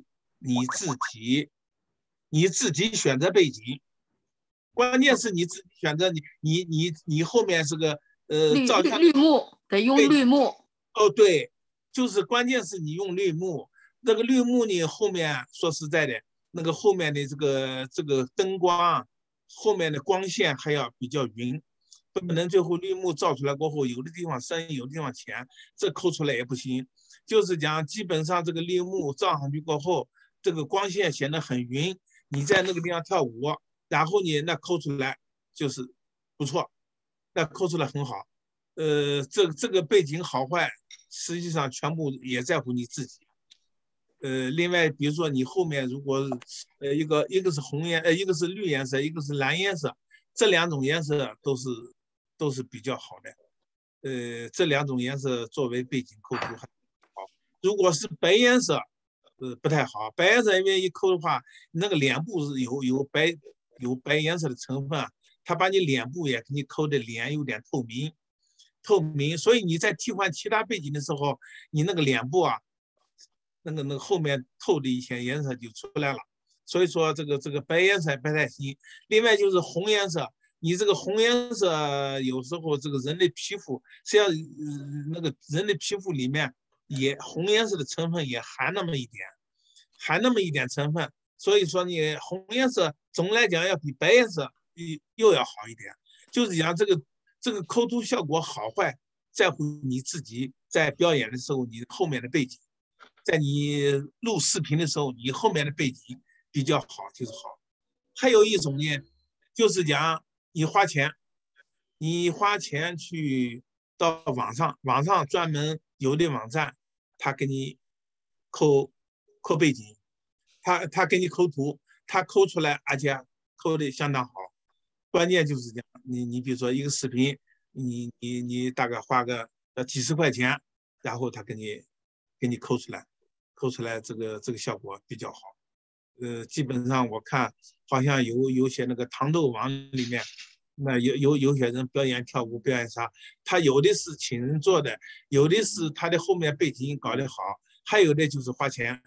你自己选择背景，关键是你自己选择你后面是个照相绿幕得用绿幕。 哦，对，就是关键是你用绿幕，那个绿幕呢后面说实在的，那个后面的这个灯光啊，后面的光线还要比较匀，不能最后绿幕照出来过后，有的地方深，有的地方浅，这抠出来也不行。就是讲基本上这个绿幕照上去过后，这个光线显得很匀，你在那个地方跳舞，然后你那抠出来就是不错，那抠出来很好。这个背景好坏，实际上全部也在乎你自己。另外，比如说你后面如果一个是一个是绿颜色，一个是蓝颜色，这两种颜色都是比较好的。这两种颜色作为背景抠图还好。如果是白颜色，不太好。白颜色因为一抠的话，那个脸部是有白颜色的成分，它把你脸部也给你抠的脸有点透明，所以你在替换其他背景的时候，你那个脸部啊，那个后面透的一些颜色就出来了。所以说这个白颜色不太行。另外就是红颜色，你这个红颜色有时候这个人的皮肤，实际上那个人的皮肤里面也红颜色的成分也含那么一点成分。所以说你红颜色总来讲要比白颜色又要好一点。就是讲这个抠图效果好坏，在乎你自己在表演的时候，你后面的背景，在你录视频的时候，你后面的背景比较好就是好。还有一种呢，就是讲你花钱去到网上专门有的网站，他给你抠背景，他给你抠图，他抠出来，而且抠的相当好。关键就是这样，你比如说一个视频，你大概花个几十块钱，然后他给你抠出来，这个效果比较好。基本上我看好像有些那个糖豆网里面，那有些人表演跳舞表演啥，他有的是请人做的，有的是他的后面背景搞得好，还有的就是花钱，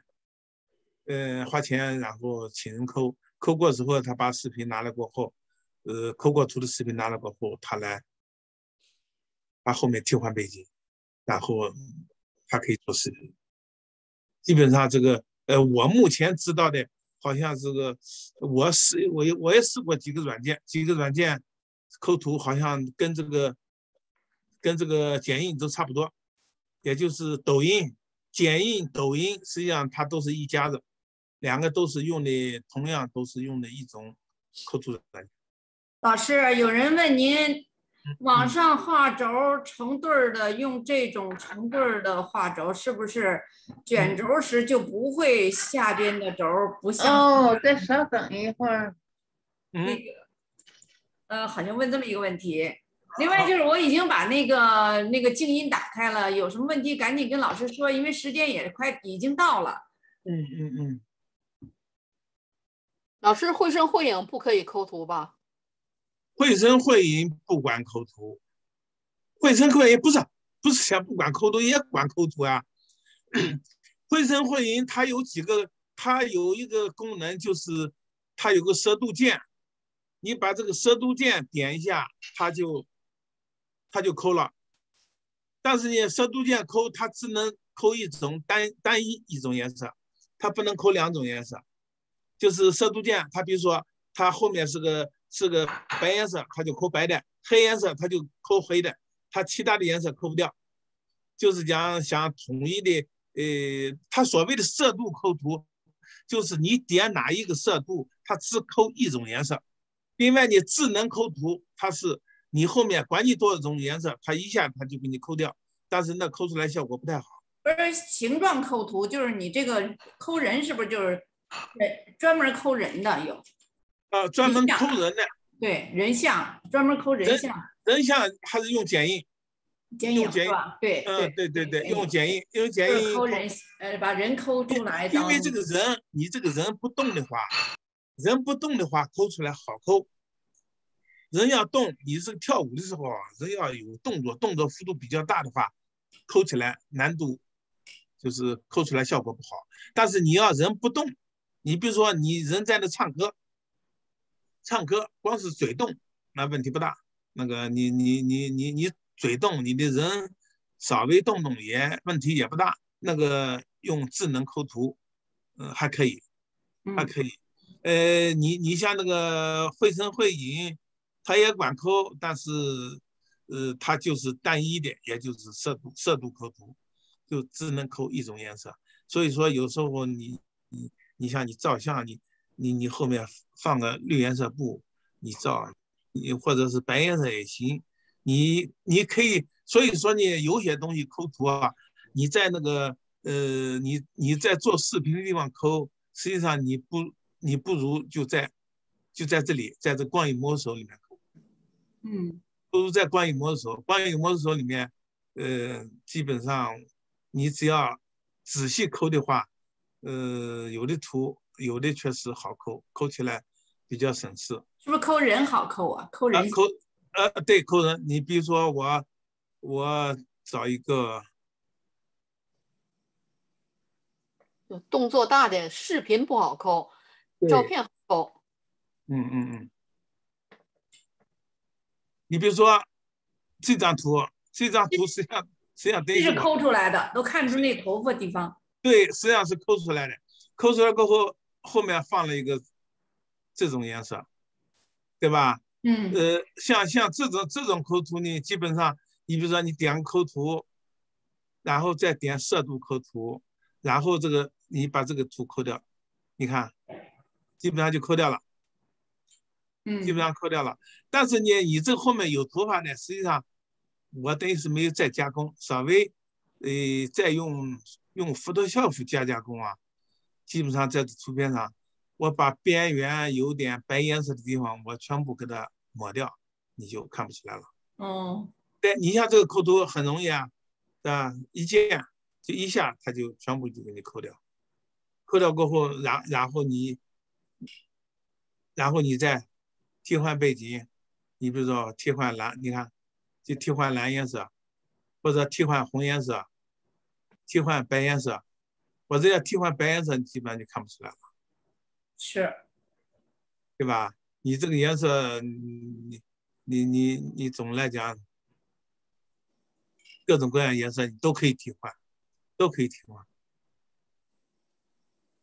然后请人抠过之后，他把视频拿来过后，抠过图的视频拿了过后，他来把后面替换背景，然后他可以做视频。基本上这个我目前知道的好像是个，我也试过几个软件抠图好像跟这个剪映都差不多，也就是抖音、剪映、抖音，实际上它都是一家子，两个都是用的，同样都是用的一种抠图软件。 老师，有人问您，网上画轴成对儿的，用这种成对儿的画轴，是不是卷轴时就不会下边的轴不像？ 哦，再稍等一会儿。 那个好像问这么一个问题。另外就是我已经把那个静音打开了，有什么问题赶紧跟老师说，因为时间也已经到了。 老师，绘声绘影不可以抠图吧？ 绘声绘影不管抠图，绘声绘影不是想不管抠图也管抠图啊。绘声绘影它有一个功能，就是它有个摄度键，你把这个摄度键点一下，它就抠了。但是呢，摄度键抠它只能抠一种单一种颜色，它不能抠两种颜色。就是摄度键，它比如说它后面是个白颜色，它就抠白的；黑颜色它就抠黑的，它其他的颜色抠不掉。就是讲想统一的，它所谓的色度抠图，就是你点哪一个色度，它只抠一种颜色。另外，你智能抠图，它是你后面管你多少种颜色，它一下它就给你抠掉，但是那抠出来效果不太好。 不是形状抠图，就是你这个抠人是不是就是专门抠人的有？ 专门抠人的。 对，人像专门抠人像。 人像还是用剪映？ 剪影是吧？对， 对，用剪映， 抠人，把人抠出来。 因为这个人，你这个人不动的话，抠出来好抠。人要动，你是跳舞的时候，人要有动作幅度比较大的话，抠起来难度就是抠出来效果不好。但是你要人不动，你比如说你人在那唱歌光是嘴动那问题不大。那个你嘴动，你的人稍微动也问题也不大。那个用智能抠图，还可以。你像那个绘声绘影，它也管抠，但是它就是单一的，也就是色度抠图，就只能抠一种颜色。所以说有时候你像你照相，你后面放个绿颜色布，你照，你或者是白颜色也行。你可以，所以说呢，有些东西抠图啊，你在那个你在做视频的地方抠，实际上你不如就在这里，在这光影模式手里面抠。不如在光影模式手里面，基本上你只要仔细抠的话，有的图有的确实好抠，抠起来比较省事。 是不是抠人好抠啊？抠人对，抠人。你比如说我找一个动作大点，视频不好抠，照片好抠。 你比如说这张图实际上这是抠出来的，都看出那头发地方。 对，实际上是抠出来的。抠出来过后，后面放了一个这种颜色，对吧？像这种抠图呢，基本上你比如说你点个抠图，然后再点色度抠图，然后你把这个图抠掉，你看，基本上就抠掉了。基本上抠掉了。但是呢，你这后面有头发呢，实际上我等于是没有再加工，稍微再用Photoshop 加工啊。基本上在图片上，我把边缘有点白颜色的地方，我全部给它抹掉，你就看不出来了。对，你像这个抠图很容易啊，对吧？一键就一下，它就全部就给你抠掉。抠掉过后，然后你再替换背景，你比如说替换蓝，你看就替换蓝颜色，或者替换红颜色，替换白颜色。我这要替换白颜色，基本上就看不出来了。 是， 对吧？你这个颜色，你总来讲，各种各样颜色你都可以替换，都可以替换。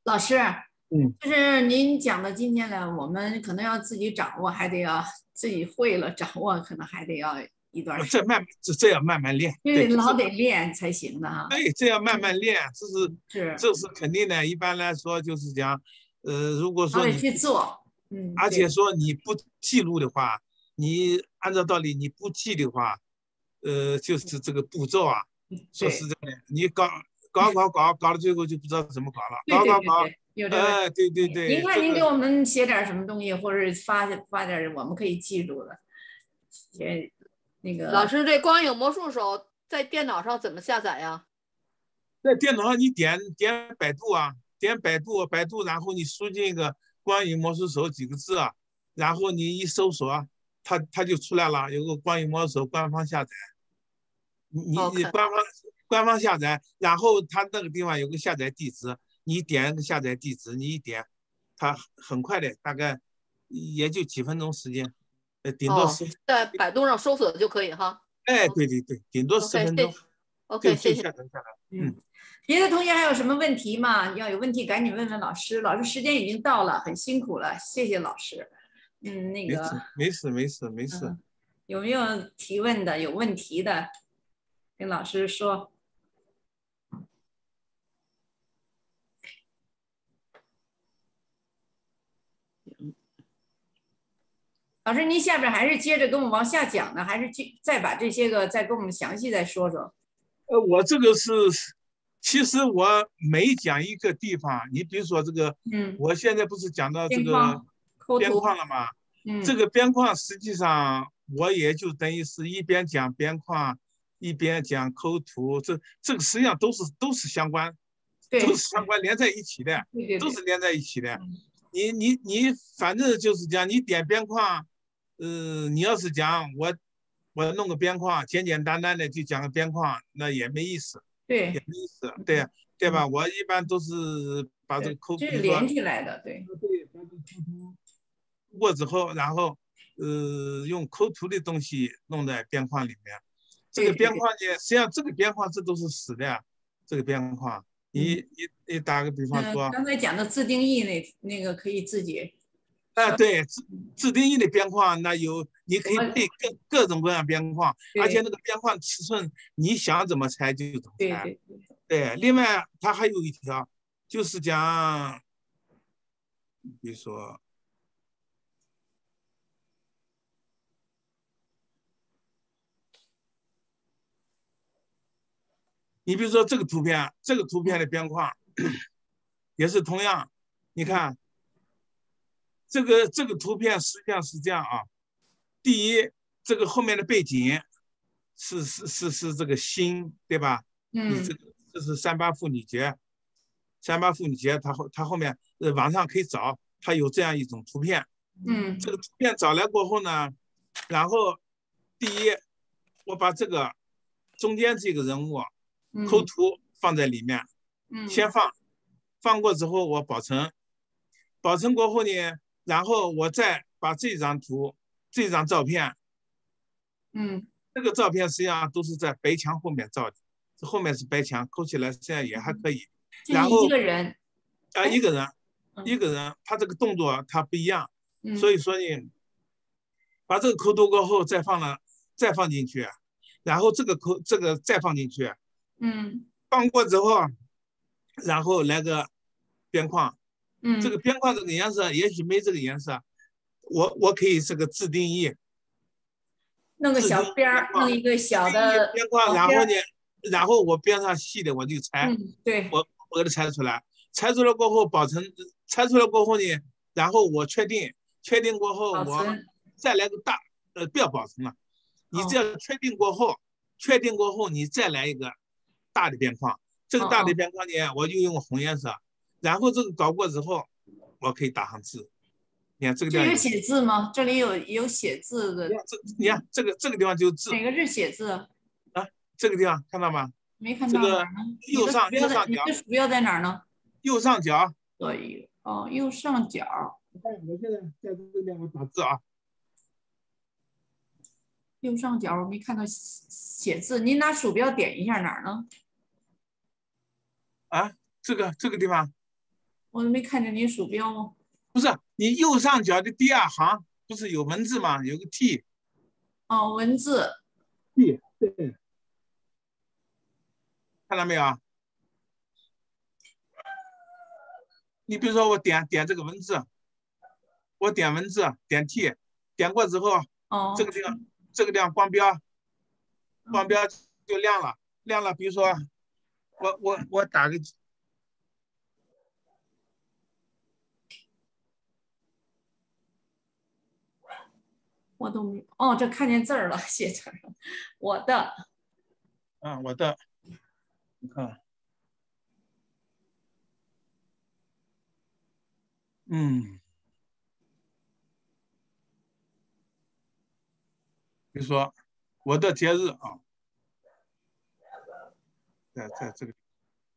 老师， 嗯， 就是您讲的今天呢，我们可能要自己掌握，还得要自己会了掌握，可能还得要一段时间， 这要慢慢练， 因对， 为老得练才行的哈。 对，这要慢慢练， 是， 这是肯定的。一般来说就是讲，如果老得说你去做。 而且对， 说你不记录的话，你按照道理你不记的话，就是这个步骤啊，说实对， 在的，你搞到最后就不知道怎么搞了， 对对对搞， 对，有这个。 对对您对， 看您给我们写点什么东西，或者发点我们可以记住的。那个老师，这光影魔术手在电脑上怎么下载呀？ 在电脑上你点百度啊，点百度，然后你输进一个“光影魔术手”几个字啊，然后你一搜索，它就出来了，有个“光影魔术手”官方下载，你 OK， 官方下载，然后它那个地方有个下载地址，你点那个下载地址，你一点，它很快的，大概也就几分钟时间，顶多10， 在百度上搜索就可以哈。 哎，对对对，顶多10 OK， 分钟 OK， 就谢谢。 下载下来， 别的同学还有什么问题吗？要有问题赶紧问问老师。老师时间已经到了，很辛苦了，谢谢老师。那个， 没事。 有没有提问的？有问题的，跟老师说。老师，您下边还是接着跟我们往下讲呢，还是再把这些个再跟我们详细再说说？ 我这个其实我每讲一个地方，你比如说这个，我现在不是讲到这个边框了吗？这个边框实际上我也就等于是一边讲边框，一边讲抠图，这个实际上都是相关，都是相关连在一起的，都是连在一起的。你反正就是讲你点边框，你要是讲我弄个边框，简简单单的就讲个边框，那也没意思， 对， 也没意思，对吧？我一般都是把这个抠， 这是连起来的，对， 把这个抠图过之后，然后用抠图的东西弄在边框里面。这个边框呢，实际上这个边框这都是死的，这个边框，你打个比方说， 刚才讲的自定义那个可以自己。 对，自定义的边框，那你可以配各种各样边框，而且那个边框尺寸你想怎么裁就怎么裁。对，另外它还有一条，就是讲，比如说，你比如说这个图片的边框也是同样，你看。这个图片实际上是这样啊，第一，这个后面的背景是这个心，对吧？这是38妇女节它后面网上可以找，它有这样一种图片。这个图片找来过后呢，然后第一，我把这个中间这个人物抠图放在里面，先放过之后我保存过后呢。然后我再把这张照片，这个照片实际上都是在白墙后面照的，这后面是白墙，抠起来实际上也还可以。然后一个人一个人，他这个动作他不一样，所以说呢，把这个抠图过后再放进去，然后这个再放进去，放过之后，然后来个边框。这个边框这个颜色也许没这个颜色，我可以这个自定义， 弄个小边儿，弄一个小的边框，然后我边上细的我就裁， 对， 我给它裁出来过后保存，裁出来过后呢，然后我确定过后我再来个不要保存了，你只要确定过后你再来一个大的边框，这个大的边框呢我就用红颜色。然后这个搞过之后，我可以打上字。你看这个地方有写字吗？这里有写字的。 你看这个地方就是字。 哪个是写字啊？ 这个地方看到吗？ 没看到。 这个右上角。 你的鼠标在哪儿呢？ 右上角。 对，右上角。 我现在在这个地方打字啊。 右上角我没看到写字，您拿鼠标点一下哪儿呢？ 这个地方。 我都没看见你鼠标吗？ 不是，你右上角的第二行不是有文字吗？有个 T。 哦，文字。 T，对，看到没有？你比如说我点这个文字，我点文字，点 T，点过之后， 哦， 这个地方光标嗯就亮了，亮了。比如说我打个。 我都没哦，这看见字儿了，写字儿了。我的， 我的，你看，比如说我的节日啊，在这个。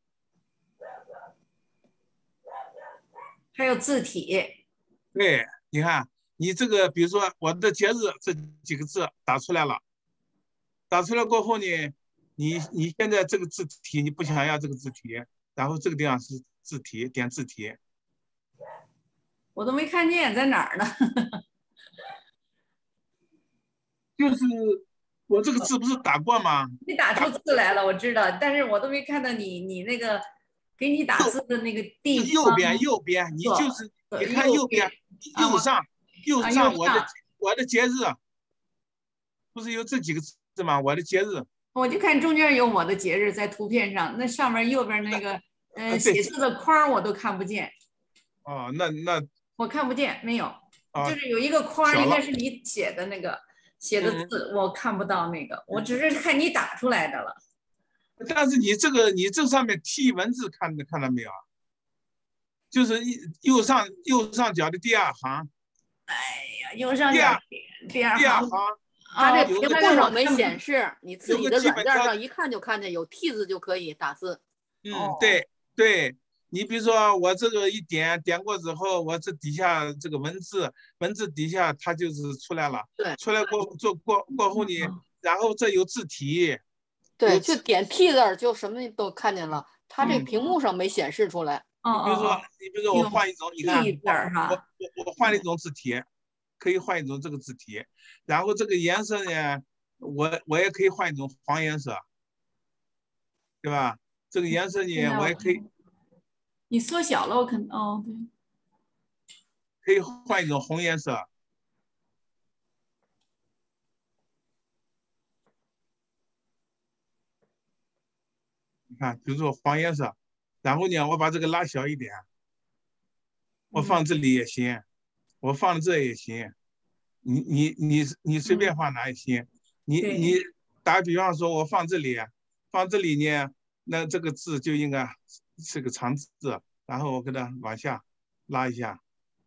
还有字体。 对，你看，你这个，比如说我的节日这几个字打出来了，打出来过后呢，你现在这个字体你不想要这个字体，然后这个地方是字体，点字体。 我都没看见在哪儿呢。 就是我这个字不是打过吗？ 你打出字来了，我知道，但是我都没看到你那个给你打字的那个地方。 右边，你就是你看右边右上右我的节日，不是有这几个字吗？我的节日。 我就看中间有我的节日在图片上，那上面右边那个写字的框我都看不见。 哦，那我看不见，没有，就是有一个框，应该是你写的那个写的字，我看不到那个，我只是看你打出来的了。 但是你这上面 T 文字看到没有？就是右上角的第二行。 哎呀，右上角第二行。 它这屏幕上没显示，你自己的软件上一看就看见有 T 字就可以打字。 对，你比如说我这个一点过之后，我这底下这个文字底下它就是出来了。 对， 出来过后呢，然后这有字体。 对，就点 T 字就什么都看见了，它这屏幕上没显示出来。 你比如说我换一种，你看我换了一种字体，可以换一种这个字体，然后这个颜色呢，我也可以换一种黄颜色，对吧？这个颜色呢，我也可以。 你缩小了，我对。 可以换一种红颜色。你看，比如说黄颜色，然后呢，我把这个拉小一点，我放这里也行，我放这也行，你随便放哪也行。你打个比方说，我放这里呢，那这个字就应该是个长字，然后我给它往下拉一下，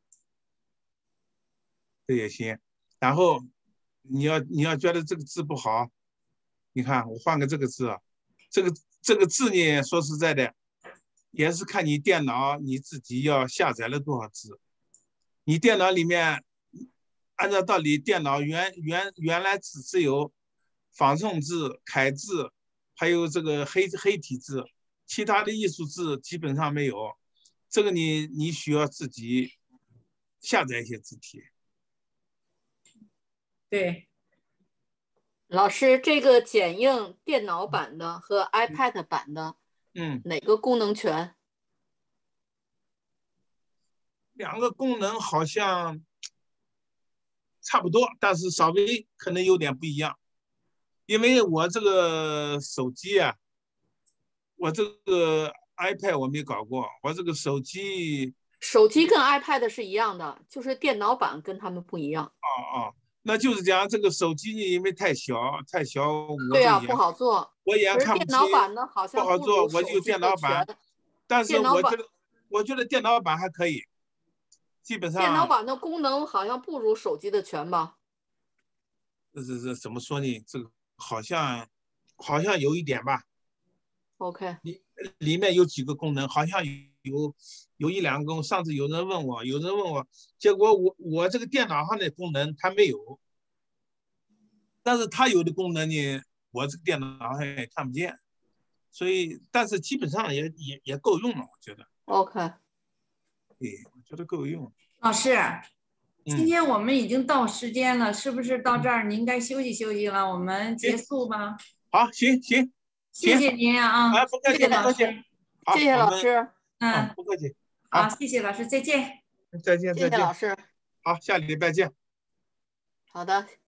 这也行。然后你要觉得这个字不好，你看我换个这个字，这个字呢，说实在的，也是看你电脑你自己要下载了多少字。你电脑里面按照道理，电脑原来只有仿宋字、楷字，还有这个黑体字，其他的艺术字基本上没有。这个你需要自己下载一些字体。 对， 老师，这个剪映电脑版的和 iPad 版的，哪个功能全？ 两个功能好像差不多，但是稍微可能有点不一样。因为我这个手机啊，我这个 iPad 我没搞过，我这个手机跟 iPad 是一样的，就是电脑版跟他们不一样。 那就是讲这个手机呢，因为太小， 对啊，不好做。 我也看不清， 电脑版的好像不好做，我就电脑版。 但是我觉得电脑版还可以，基本上。 电脑版的功能好像不如手机的全吧？ 这怎么说呢？这个好像有一点吧。 OK。 里面有几个功能，好像有一两个功能。上次有人问我，结果我这个电脑上的功能它没有，但是它有的功能呢，我这个电脑上也看不见，所以但是基本上也够用了，我觉得。 OK。 可以，我觉得够用。 老师，今天我们已经到时间了，是不是到这儿您该休息休息了？我们结束吧。 好，行， 谢谢您啊！ 不客气，不客气。 谢谢老师。 不客气。 好，谢谢老师，再见。 再见， 谢谢老师。 好，下礼拜见。 好的。